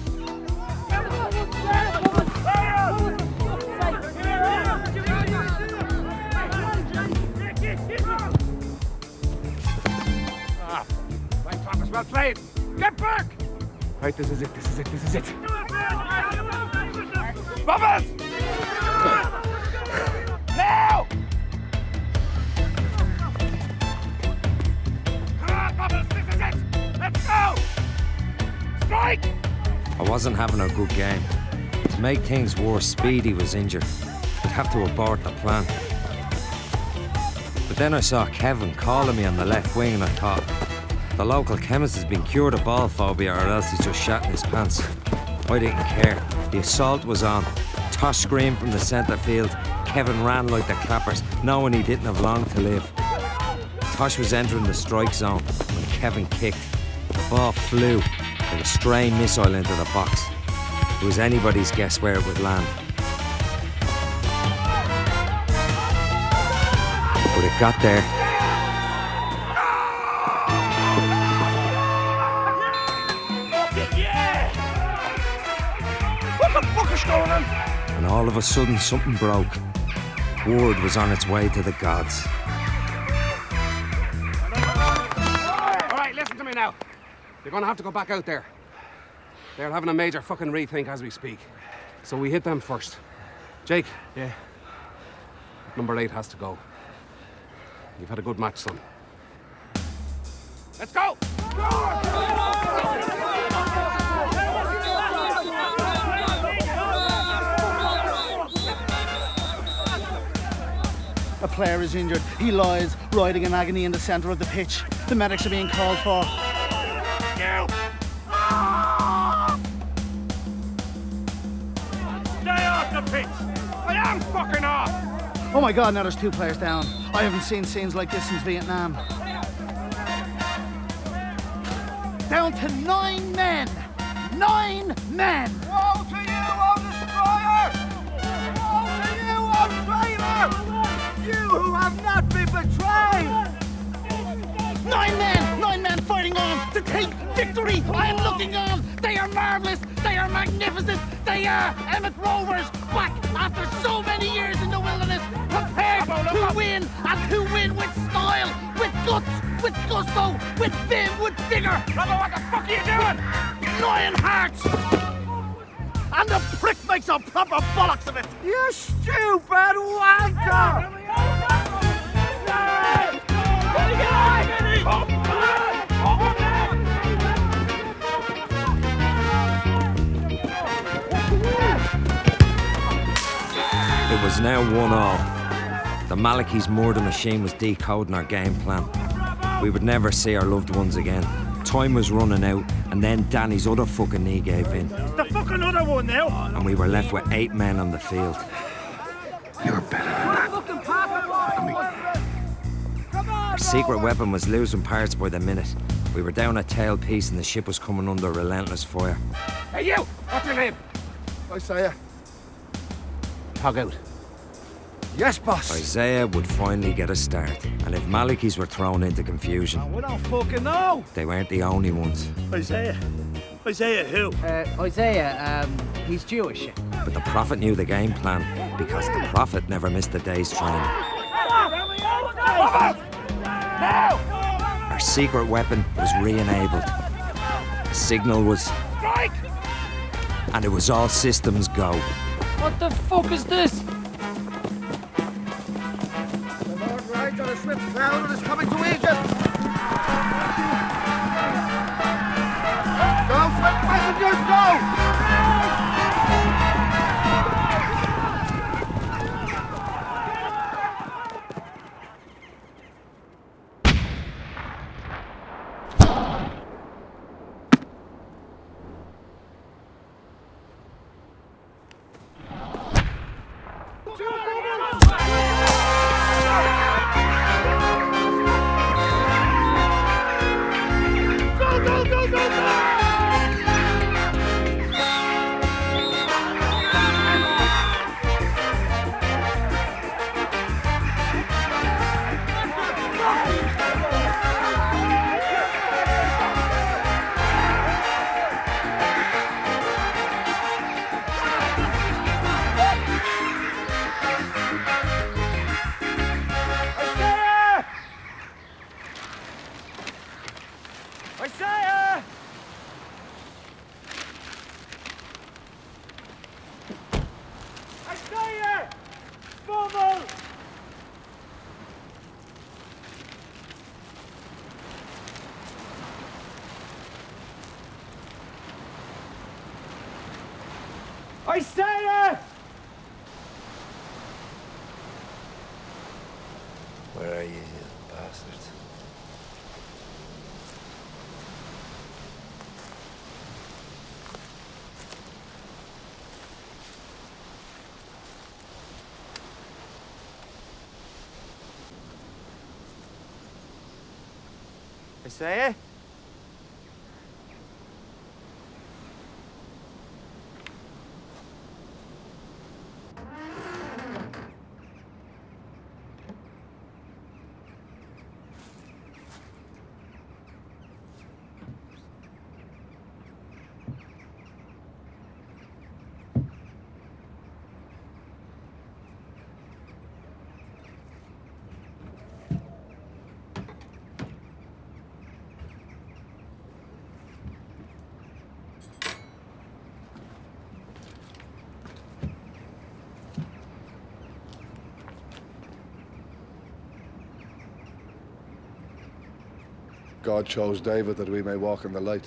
Ah, right, Thomas, well played. Get back! Right, this is it, this is it, this is it. Bubbles! Now! Come on, Bubbles, this is it! Let's go! Strike! I wasn't having a good game. To make things worse, Speedy was injured. We'd have to abort the plan. But then I saw Kevin calling me on the left wing and I thought, the local chemist has been cured of ball phobia or else he's just shatting his pants. I didn't care. The assault was on. Tosh screamed from the centre field. Kevin ran like the clappers, knowing he didn't have long to live. Tosh was entering the strike zone when Kevin kicked. The ball flew like a stray missile into the box. It was anybody's guess where it would land. But it got there. What the fuck is going on? And all of a sudden, something broke. Word was on its way to the gods. All right, listen to me now. You're gonna have to go back out there. They're having a major fucking rethink as we speak. So we hit them first. Jake. Yeah? Number eight has to go. You've had a good match, son. Let's go! A player is injured. He lies, writhing in agony in the centre of the pitch. The medics are being called for. You! Stay off the pitch! I am fucking off! Oh my God, now there's two players down. I haven't seen scenes like this since Vietnam. Down to nine men! Nine men! Woe to you, O destroyer! Woe to you, O traitor! You who have not been betrayed! Nine men! Nine men fighting on to take victory! I am looking on! They are marvellous! They are magnificent! They are Emmet Rovers back after so many years in the wilderness, prepared to win and to win with style, with guts, with gusto, with vim, with vigour! Robbo, what the fuck are you doing? Lion hearts! And the prick makes a proper bollocks of it! You stupid wanker! It was now one all. The Malachi's murder machine was decoding our game plan. We would never see our loved ones again. Time was running out, and then Danny's other fucking knee gave in. The fucking other one now! And we were left with eight men on the field. You're better than that. Look at me. Our secret weapon was losing parts by the minute. We were down a tailpiece and the ship was coming under relentless fire. Hey, you! What's your name? I say ya. Tug out. Yes, boss. Isaiah would finally get a start. And if Malachy's were thrown into confusion, We don't fucking know. they weren't the only ones. Isaiah? Isaiah who? Uh, Isaiah, um, he's Jewish. But the Prophet knew the game plan, because the Prophet never missed a day's training. Our secret weapon was re-enabled. The signal was... And it was all systems go. What the fuck is this? The Lord rides on a swift cloud and is coming to Egypt. Go, swift messengers, go! Isaiah! Where are you, you bastards? Isaiah? God chose David that we may walk in the light.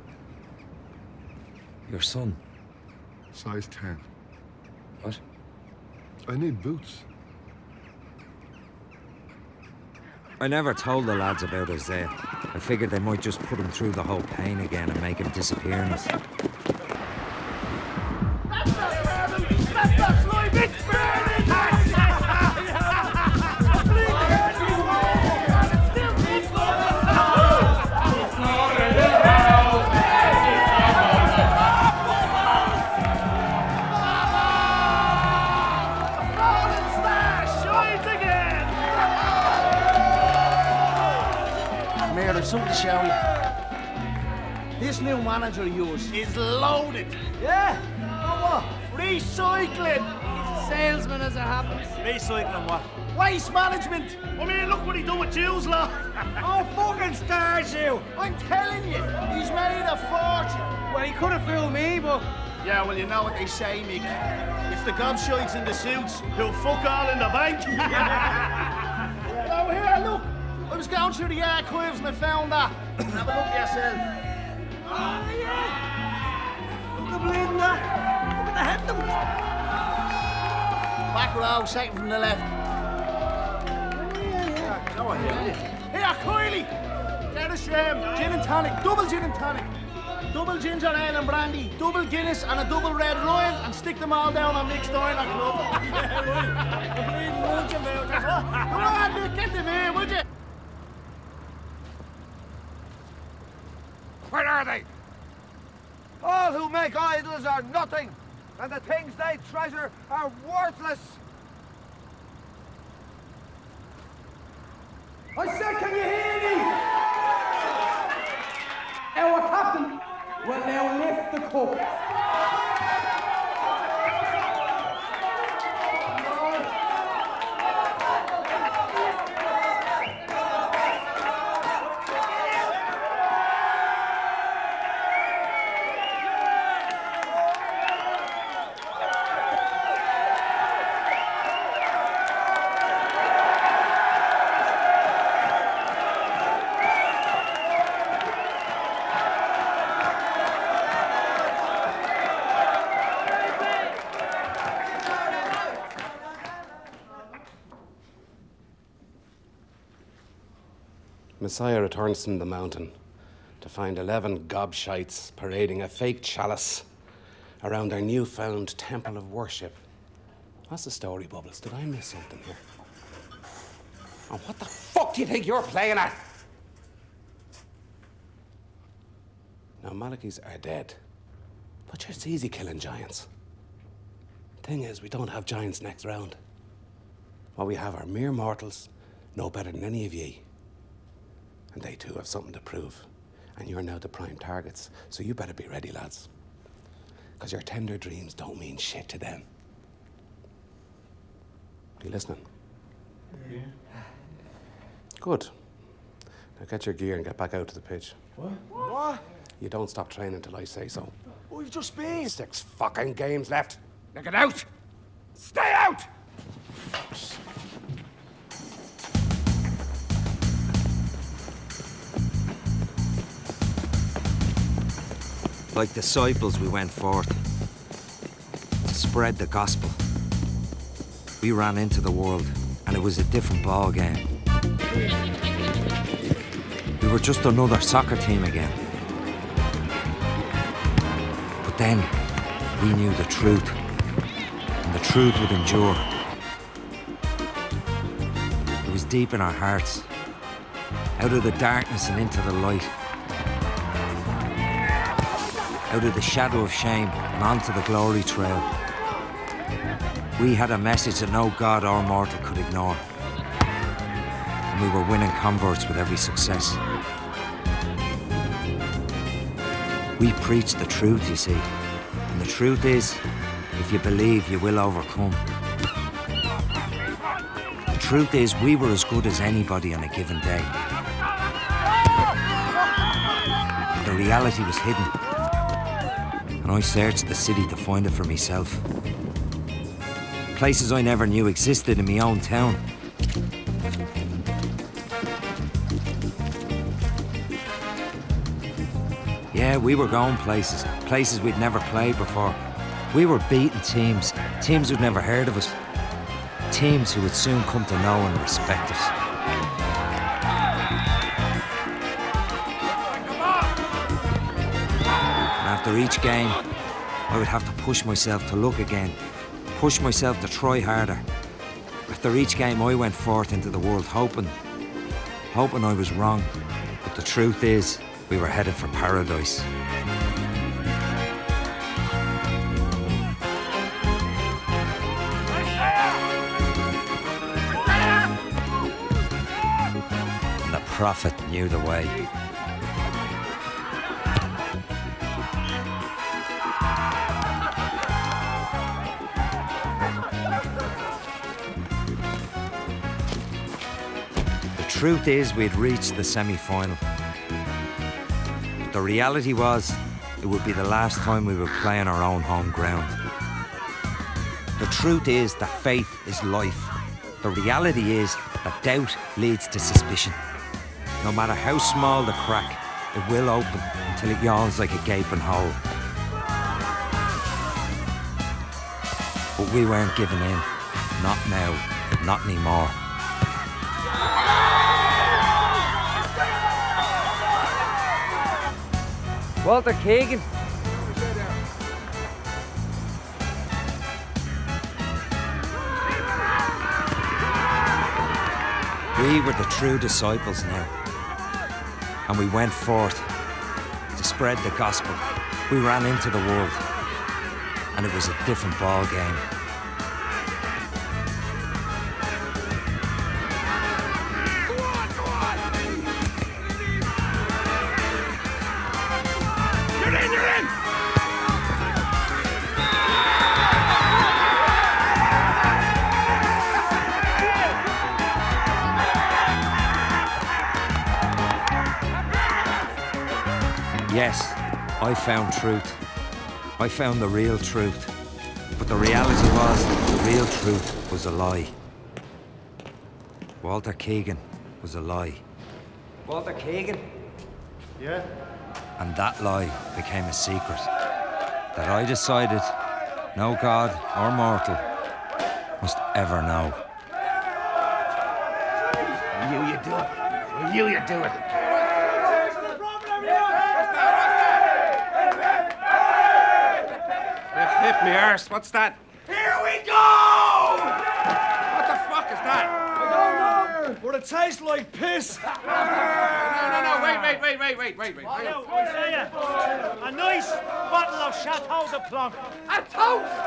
Your son? Size ten. What? I need boots. I never told the lads about Isaiah. I figured they might just put him through the whole pain again and make him disappear in us. There's something to show you. This new manager of yours is loaded. Yeah? Oh, what? Recycling. He's a salesman as it happens. Recycling what? Waste management. I mean, look what he done with Jews, lot. Oh, fucking stars, you. I'm telling you, he's made a fortune. Well, he could have fooled me, but... Yeah, well, you know what they say, Mick. It's the gobshites in the suits who'll fuck all in the bank. Oh, here, look. I was going through the archives and I found that. Have a look at yourself. Oh, yeah. Look at bleeding that. Look at the head them. Back row, second from the left. Yeah, go on here. Here, Kylie. Get a shrimp. Gin and tonic. Double gin and tonic. Double ginger ale and brandy. Double Guinness and a double red Royal. And stick them all down on mixed diner club. Yeah, right. I'm bleeding lunch about this. Come on, Mick, get them here, would you? Where are they? All who make idols are nothing, and the things they treasure are worthless. I said, can you hear me? Our captain will now lift the cup. Messiah returns from the mountain to find eleven gobshites parading a fake chalice around their newfound temple of worship. What's the story, Bubbles? Did I miss something here? Oh, what the fuck do you think you're playing at? Now, Malachis are dead, but it's easy killing giants. Thing is, we don't have giants next round. What we have are mere mortals, no better than any of ye. And they too have something to prove. And you're now the prime targets, so you better be ready, lads. Because your tender dreams don't mean shit to them. Are you listening? Yeah. Good. Now get your gear and get back out to the pitch. What? What? You don't stop training till I say so. We've just been. Six fucking games left. Now get out! Stay out! Like disciples, we went forth to spread the gospel. We ran into the world, and it was a different ball game. We were just another soccer team again. But then, we knew the truth, and the truth would endure. It was deep in our hearts, out of the darkness and into the light. Out of the shadow of shame and onto the glory trail. We had a message that no god or mortal could ignore. And we were winning converts with every success. We preached the truth, you see. And the truth is, if you believe, you will overcome. The truth is, we were as good as anybody on a given day. But the reality was hidden. And I searched the city to find it for myself. Places I never knew existed in my own town. Yeah, we were going places, places we'd never played before. We were beating teams, teams who'd never heard of us. Teams who would soon come to know and respect us. After each game, I would have to push myself to look again, push myself to try harder. After each game, I went forth into the world hoping, hoping I was wrong. But the truth is, we were headed for paradise. And the prophet knew the way. The truth is, we'd reached the semi-final. The reality was, it would be the last time we would play on our own home ground. The truth is that faith is life. The reality is that doubt leads to suspicion. No matter how small the crack, it will open until it yawns like a gaping hole. But we weren't giving in. Not now, not anymore. Walter Keegan. We were the true disciples now. And we went forth to spread the gospel. We ran into the world. And it was a different ball game. Go on, go Yes, I found truth. I found the real truth. But the reality was, the real truth was a lie. Walter Keegan was a lie. Walter Keegan? Yeah? And that lie became a secret that I decided no God or mortal must ever know. You, you do it. You, you do it. Hit me, arse. What's that? Here we go! What the fuck is that? I don't know, but it tastes like piss. No, no, no, wait, wait, wait, wait, wait, wait, wait. Oh, no, I say ya. A nice bottle of Chateau de Plonk. A toast!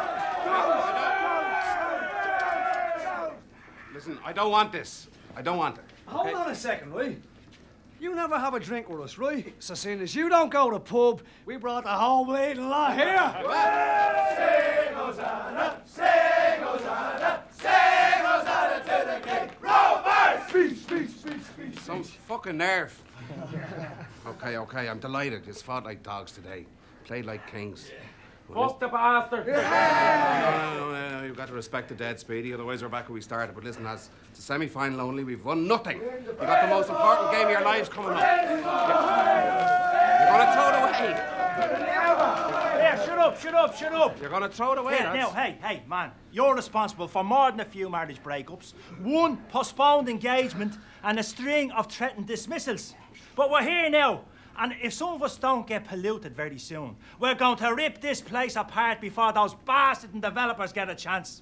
Listen, I don't want this. I don't want it. Hold on a second, right? You never have a drink with us, right? So seeing as you don't go to pub, we brought the whole bleeding lot here. Sing Hosanna, sing Hosanna, sing Hosanna to the King. Rovers! Speech, speech, speech, speech. Some fucking nerve. Okay, okay, I'm delighted. You fought like dogs today. Played like kings. Fuck the bastard! No, no, no, no, no, you've got to respect the dead, Speedy, otherwise we're back where we started. But listen, as it's a semi-final only, we've won nothing. You've got the most important game of your lives coming up. You're going to throw it away. Yeah, shut up, shut up, shut up. You're going to throw it away, Yeah, lads. now, hey, hey, man, you're responsible for more than a few marriage breakups, one postponed engagement, and a string of threatened dismissals. But we're here now. And if some of us don't get polluted very soon, we're going to rip this place apart before those bastard developers get a chance.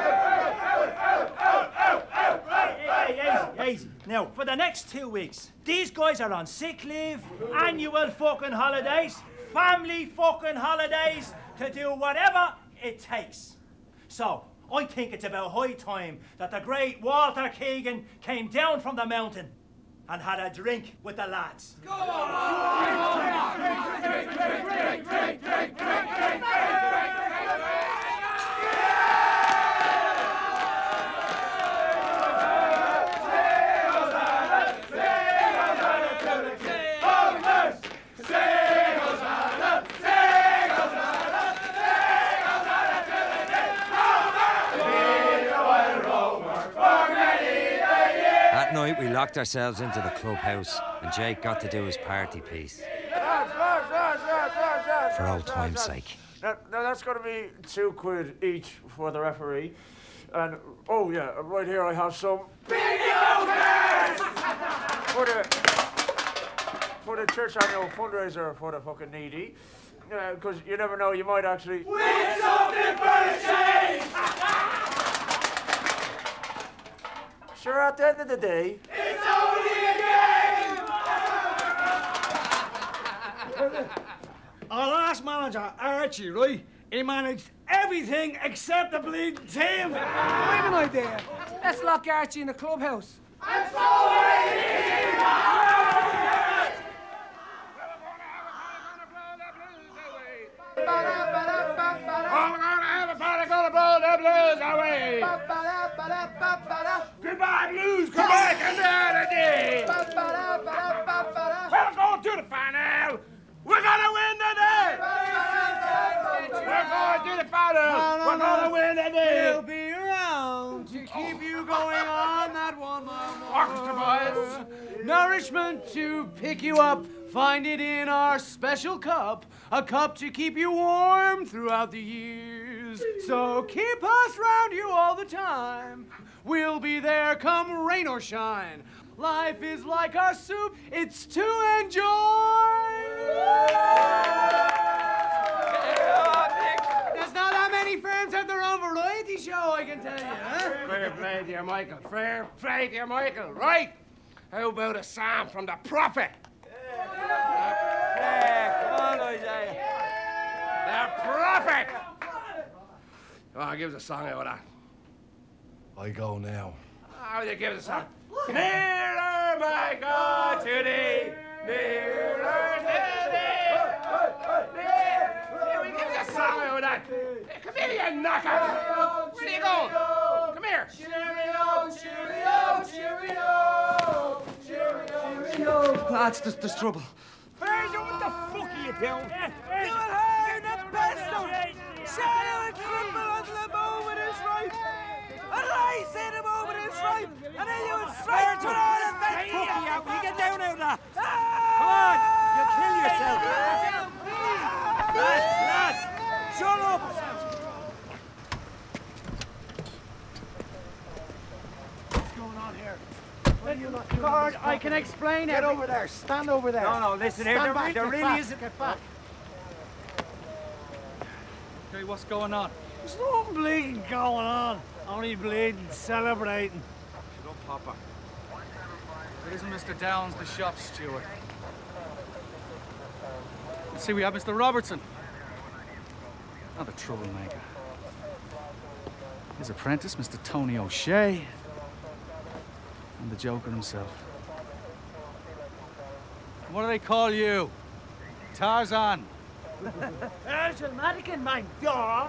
Hey, easy, easy. Now, for the next two weeks, these guys are on sick leave, annual fucking holidays, family fucking holidays, to do whatever it takes. So, I think it's about high time that the great Walter Keegan came down from the mountain and had a drink with the lads. Go on! Drink, drink, drink, drink, drink, drink, drink, drink, That night we locked ourselves into the clubhouse and Jake got to do his party piece. For old time's sake. Now, now that's going to be two quid each for the referee. And, oh yeah, right here I have some for the, for the church annual fundraiser for the fucking needy. Because you never know, you might actually win something for the change! Sure, at the end of the day, it's only a game! Our last manager, Archie, right? He managed everything except the bleeding team. I have an idea. Let's lock Archie in the clubhouse. And throw Goodbye, Blues. Come back another day. We're going to the final. We're going to win today. We're going to the final. We're going to win today. We'll be around to keep you going on that one mile more. Orchestra boys. Nourishment to pick you up. Find it in our special cup. A cup to keep you warm throughout the years. So keep us round you all the time. We'll be there come rain or shine. Life is like our soup. It's to enjoy. There's not that many firms have their own variety show, I can tell you, huh? Fair play to you, Michael. Fair play to you, Michael. Right. How about a psalm from the prophet? The prophet! Oh, give us a song out of that. I go now. How will you give us a song? Nearer, my God, to thee. Nearer to thee. Here, we give us a song out of that. Hey, come here, you knocker. Where are you going? Come here. Cheerio, cheerio, cheerio, cheerio, cheerio. That's the, the trouble. Fraser, what the fuck are down. You will hear the best of Shadow and crumble until the moment is ripe. And I say the moment is ripe. And then you will strike to all the best. Fuck you out. You get down out of that. Come on. You'll kill yourself. Lads, lads, shut up. What's going on here? What are you not doing? Guard, I can explain it. Get over there. Stand over there. No, no, listen here. Stand There, back, there get really back, isn't. Get back. Okay, what's going on? There's no bleeding going on. Only bleeding, celebrating. Shut up, Papa. It isn't Mister Downs, the shop steward. Let's see, we have Mister Robertson. Not a troublemaker. His apprentice, Mister Tony O'Shea. And the Joker himself. What do they call you? Tarzan. There's a mannequin, mein Führer.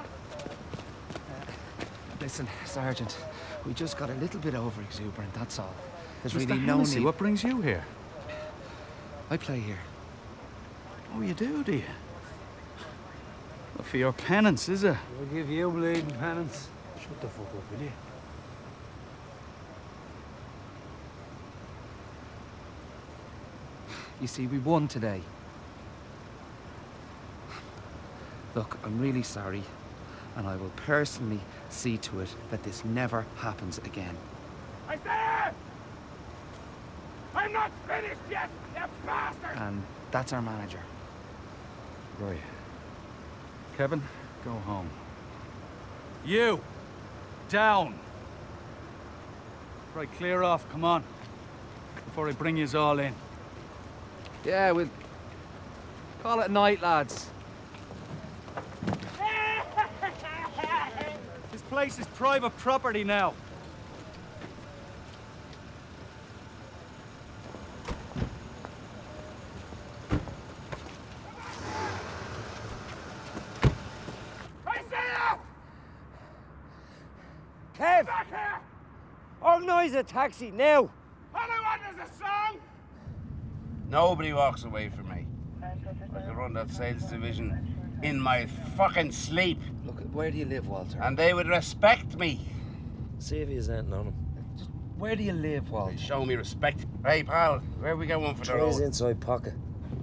Listen, Sergeant, we just got a little bit over-exuberant, that's all. There's Mister really no Hennessy, need... what brings you here? I play here. Oh, you do, do you? Well, for your penance, is it? We'll give you bleeding penance. Shut the fuck up, will you? You see, we won today. Look, I'm really sorry, and I will personally see to it that this never happens again. I say! I'm not finished yet, you bastard! And that's our manager. Right. Kevin, go home. You! Down! Right, clear off, come on. Before I bring yous all in. Yeah, we'll... call it a night, lads. This place is private property now. Kev! Organise a taxi now! All I want is a song! Nobody walks away from me. I could run that sales division in my fucking sleep. Look, where do you live, Walter? And they would respect me. See if he's anything on him. Just where do you live, Walter? They show me respect. Hey, pal, where we going for the Try his road? inside pocket.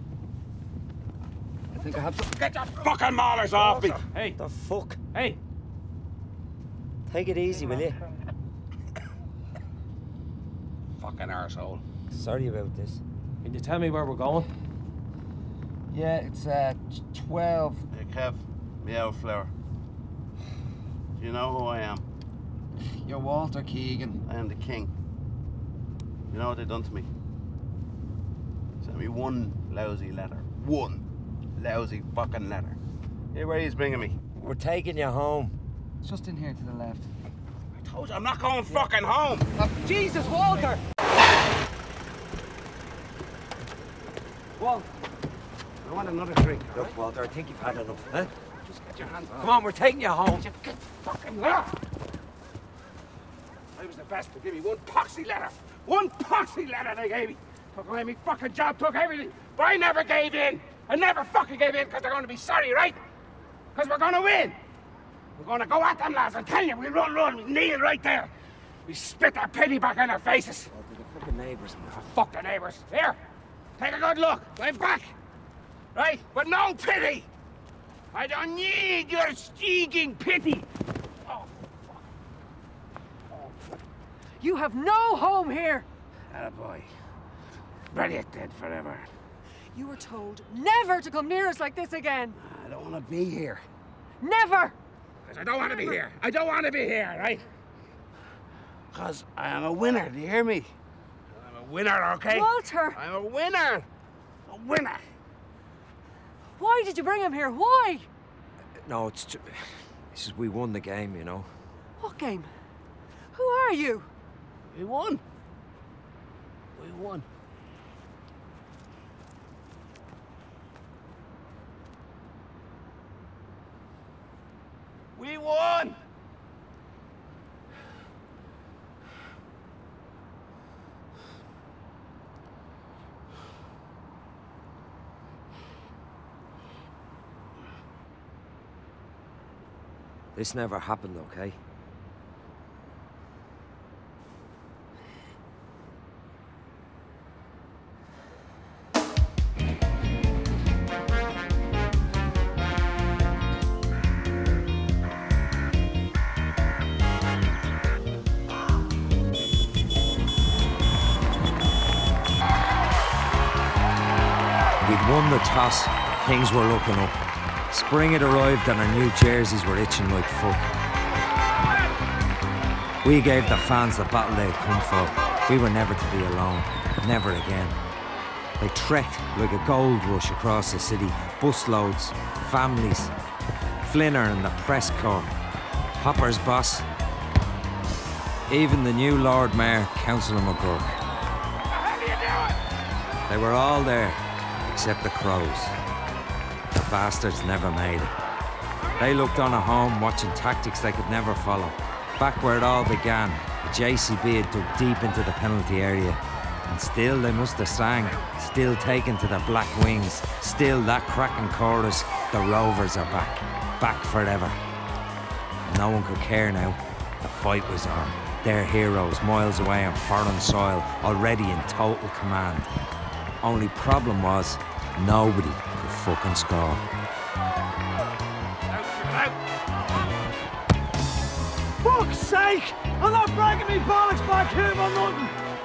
I think I have to... Get your fucking maulers off me! Hey! The fuck? Hey! Take it easy, will you? Fucking arsehole. Sorry about this. Can you tell me where we're going? Yeah, it's uh, twelve. Hey, Kev, meow flower. Do you know who I am? You're Walter Keegan. I am the king. You know what they done to me? Sent me one lousy letter. One lousy fucking letter. Hey, where are you bringing me? We're taking you home. It's just in here to the left. I told you I'm not going fucking home. Jesus, Walter! Walt, I want another drink. look, right? Walter, I think you've had enough, huh? Just get your hands off. Come on, we're taking you home. Get fucking off. I was the best to give me one poxy letter. One poxy letter they gave me. Took away me fucking job, took everything. But I never gave in. I never fucking gave in because they're going to be sorry, right? Because we're going to win. We're going to go at them, lads. I'm telling you, we run, run, we kneel right there. We spit their pity back in their faces. Walter, the fucking neighbours, man. Oh, fuck the neighbours. Here, take a good look. I'm back. Right? But no pity. I don't need your stinking pity. Oh, fuck. Oh, fuck. You have no home here! Attaboy. Brilliant dead forever. You were told never to come near us like this again! I don't want to be here. Never! Because I don't want to be here. I don't want to be here, right? Because I am a winner, do you hear me? I'm a winner, okay? Walter! I'm a winner! A winner! Why did you bring him here? Why? No, it's just... It's just we won the game, you know. What game? Who are you? We won. We won. We won! This never happened, okay? We'd won the toss, things were looking up. Spring had arrived and our new jerseys were itching like fuck. We gave the fans the battle they'd come for. We were never to be alone, never again. They trekked like a gold rush across the city, busloads, families, Flinner and the press corps, Hopper's boss, even the new Lord Mayor, Councillor McGurk. They were all there, except the Crows. The bastards never made it. They looked on at home, watching tactics they could never follow. Back where it all began, the J C B had dug deep into the penalty area. And still they must have sang, still taken to the black wings, still that cracking chorus, the Rovers are back, back forever. No one could care now. The fight was on. Their heroes miles away on foreign soil, already in total command. Only problem was, nobody could fucking score. Fuck's sake! I'm not bragging me bollocks back here for nothing!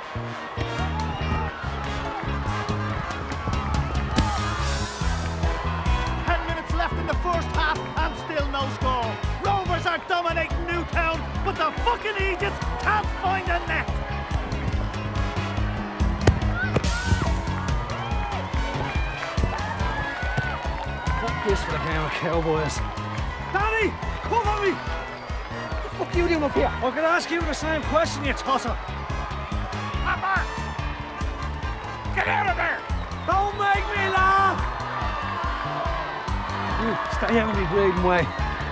Ten minutes left in the first half and still no score. Rovers are dominating Newtown, but the fucking Egypts can't find a net. This for the game of Cowboys. Danny, come on me! What the fuck are you doing up here? I could ask you the same question, you tosser. Hopper! Get out of there! Don't make me laugh! You stay out of me bleeding way.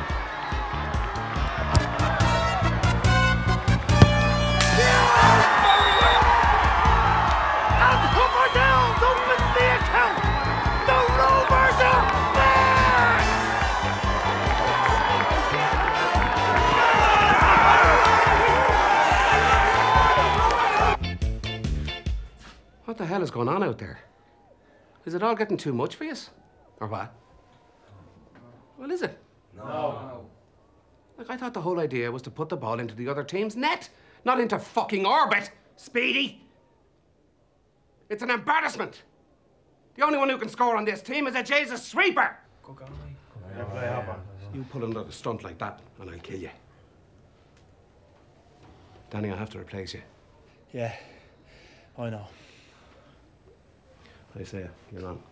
And Hopper down opens the account! The Rovers are What the hell is going on out there? Is it all getting too much for you? Or what? Well, is it? No. no. Like, I thought the whole idea was to put the ball into the other team's net, not into fucking orbit, Speedy. It's an embarrassment. The only one who can score on this team is a Jesus sweeper. Go on, yeah, play Hopper. You pull another stunt like that, and I'll kill you. Danny, I'll have to replace you. Yeah, I know. I say, you're on.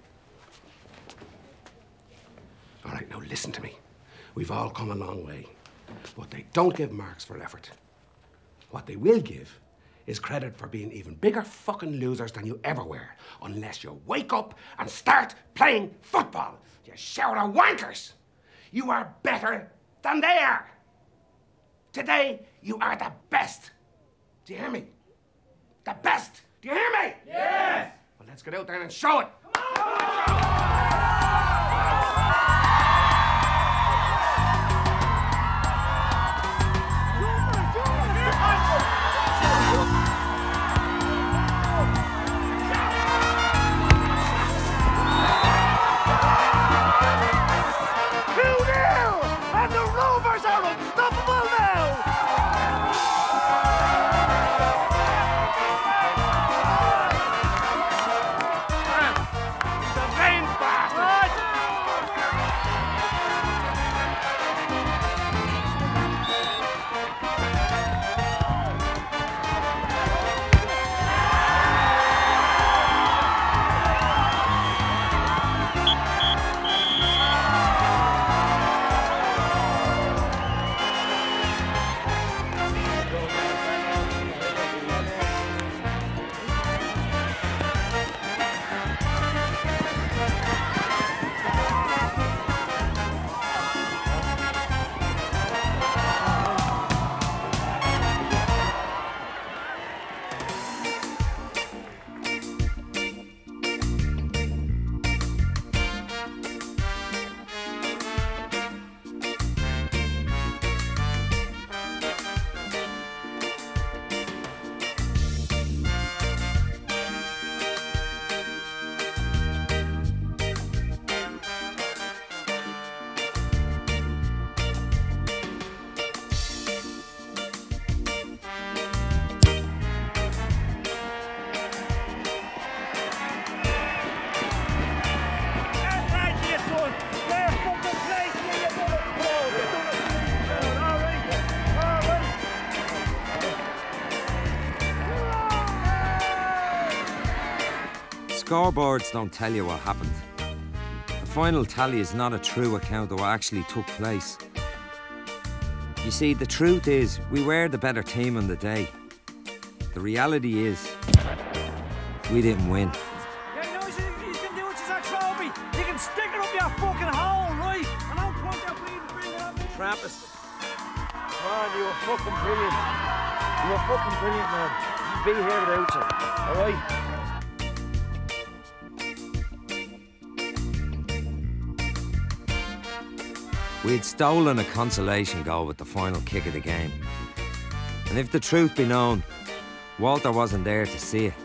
All right, now listen to me. We've all come a long way, but they don't give marks for effort. What they will give is credit for being even bigger fucking losers than you ever were, unless you wake up and start playing football. You shout of wankers. You are better than they are. Today, you are the best. Do you hear me? The best. Do you hear me? Yes! Well, let's get out there and show it. two nil! And the Rovers are unstoppable now! The vein scoreboards don't tell you what happened. The final tally is not a true account of what actually took place. You see, the truth is, we were the better team on the day. The reality is, we didn't win. Yeah, you know, you can do what you said, trophy. You can stick it up your fucking hole, right? And I'll point out bleeding bring it up. Trappist. Man, you were fucking brilliant. You were fucking brilliant, man. You'd be here without you. Alright? We'd stolen a consolation goal with the final kick of the game. And if the truth be known, Walter wasn't there to see it.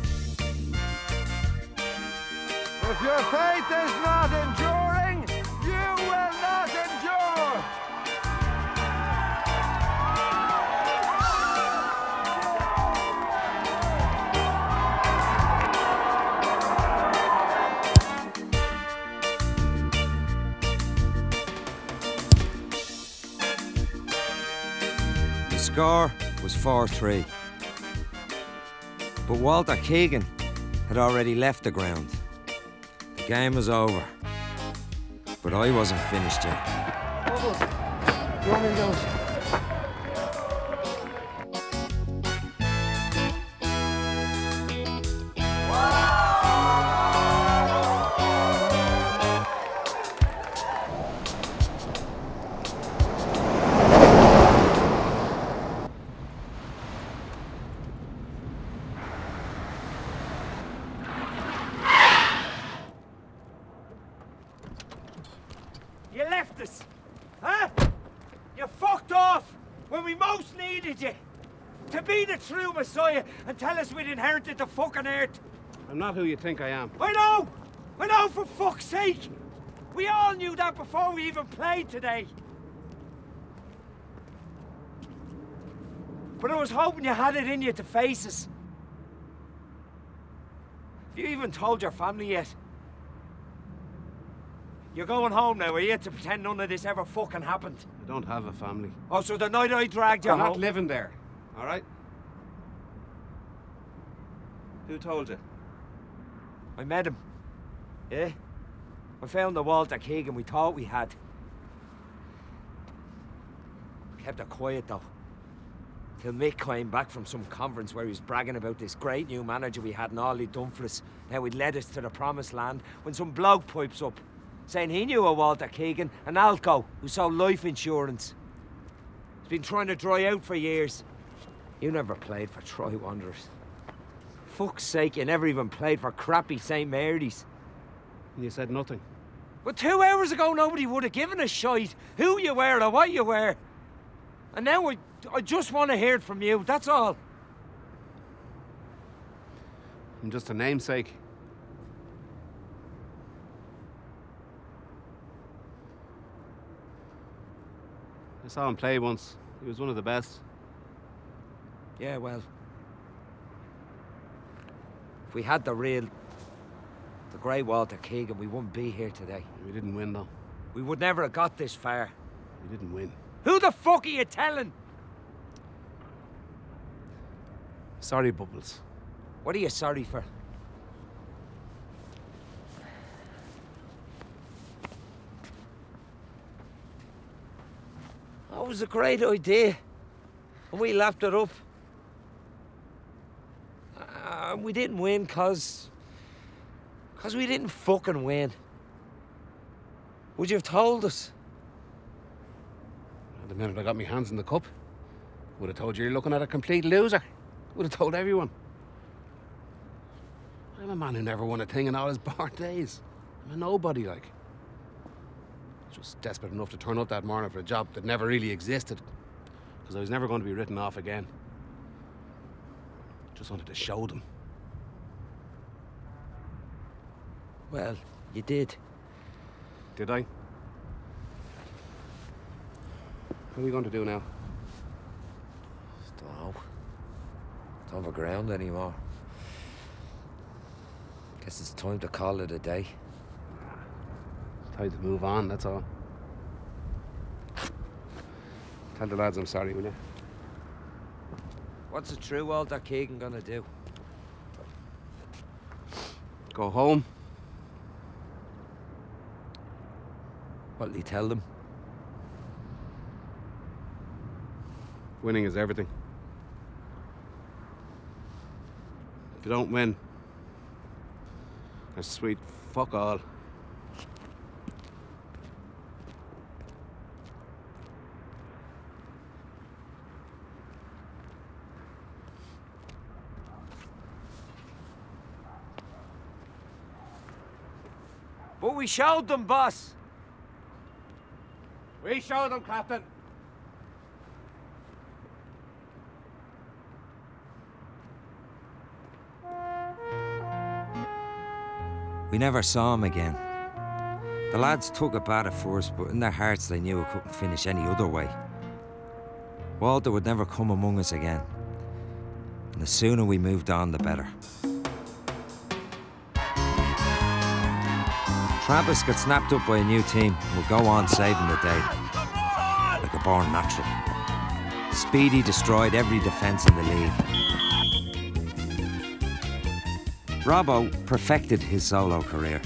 If your faith is not enduring, you will not endure! The score was four three. But Walter Keegan had already left the ground. The game was over. But I wasn't finished yet. Bubbles, you want me to go? You left us, huh? You fucked off when we most needed you. To be the true Messiah and tell us we'd inherited the fucking earth. I'm not who you think I am. I know! I know, for fuck's sake! We all knew that before we even played today. But I was hoping you had it in you to face us. Have you even told your family yet? You're going home now, are you, to pretend none of this ever fucking happened? I don't have a family. Oh, so the night I dragged you I'm home... not living there, all right? Who told you? I met him. Yeah? I found the Walter Keegan we thought we had. Kept it quiet, though. Till Mick came back from some conference where he was bragging about this great new manager we had and all he'd done for us. How he'd led us to the promised land, when some bloke pipes up, saying he knew a Walter Keegan, an alco who sold life insurance. He's been trying to dry out for years. You never played for Troy Wanderers. Fuck's sake, you never even played for crappy Saint Mary's. And you said nothing. But two hours ago, nobody would have given a shite who you were or what you were. And now I, I just want to hear it from you, that's all. I'm just a namesake. I saw him play once. He was one of the best. Yeah, well... if we had the real... the great Walter Keegan, we wouldn't be here today. We didn't win, though. We would never have got this far. We didn't win. Who the fuck are you telling? Sorry, Bubbles. What are you sorry for? That was a great idea. And we laughed it up. Uh, we didn't win cause... cause we didn't fucking win. Would you have told us? The minute I got my hands in the cup, would have told you you're looking at a complete loser. Would have told everyone. I'm a man who never won a thing in all his born days. I'm a nobody, like. Just desperate enough to turn up that morning for a job that never really existed. Because I was never going to be written off again. Just wanted to show them. Well, you did. Did I? What are we going to do now? Don't know. Don't have a ground anymore. Guess it's time to call it a day. It's time to move on, that's all. Tell the lads I'm sorry, will you? What's the true Walter Keegan gonna do? Go home. What'll you tell them? Winning is everything. If you don't win, there's sweet fuck all. But we showed them, boss. We showed them, Captain. We never saw him again. The lads took it bad at first, but in their hearts they knew it couldn't finish any other way. Walter would never come among us again. And the sooner we moved on, the better. Travis got snapped up by a new team and would go on saving the day. Like a born natural. Speedy destroyed every defence in the league. Robbo perfected his solo career.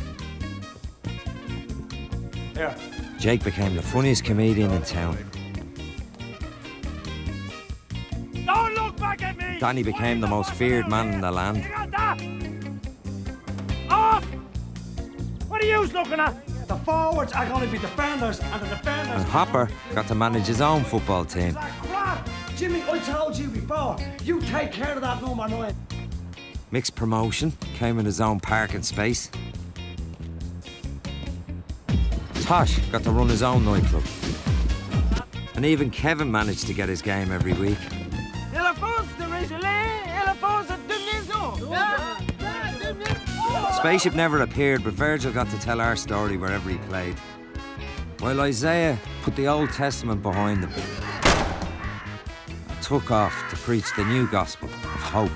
Here. Jake became the funniest comedian in town. Don't look back at me! Danny became the most feared man in the land. Off! What are you looking at? The forwards are going to be defenders, and the defenders... And Hopper got to manage his own football team. Crap! Jimmy, I told you before, you take care of that number nine. Mixed promotion, came in his own parking space. Tosh got to run his own nightclub. And even Kevin managed to get his game every week. Spaceship never appeared, but Virgil got to tell our story wherever he played. While Isaiah put the Old Testament behind him. Took off to preach the new gospel of hope.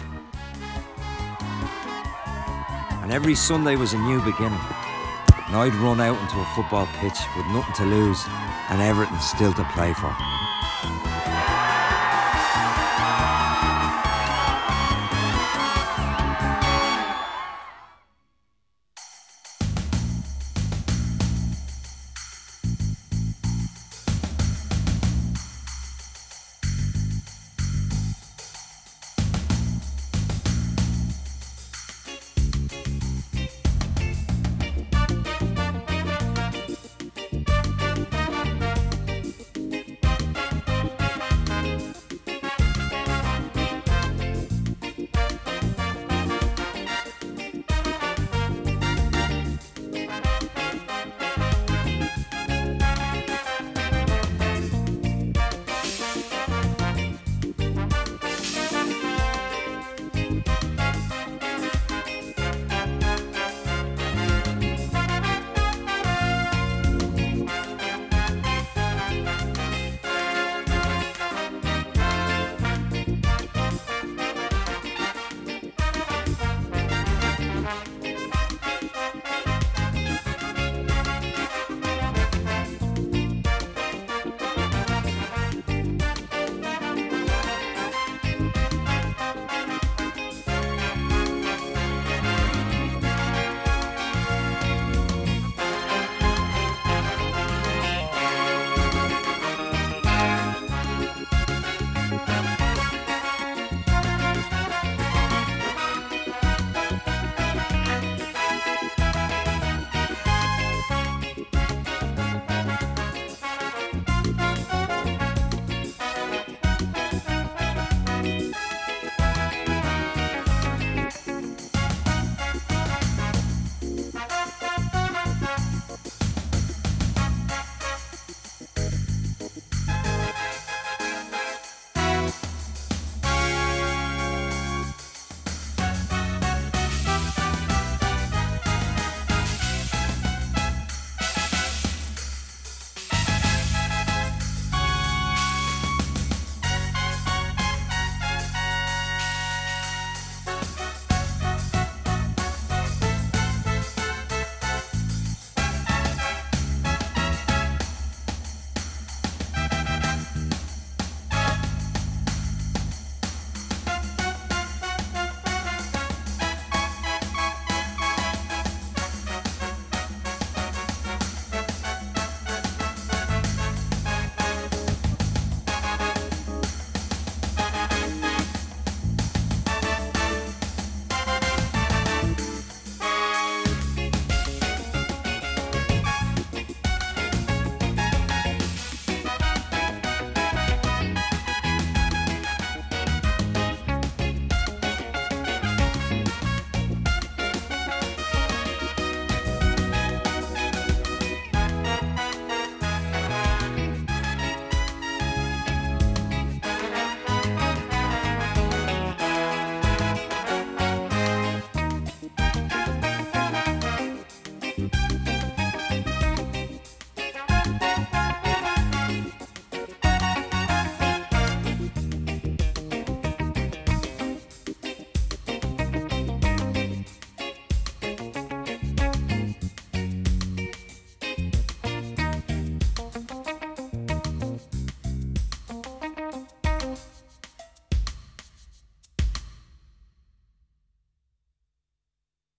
And every Sunday was a new beginning. And I'd run out into a football pitch with nothing to lose and everything still to play for.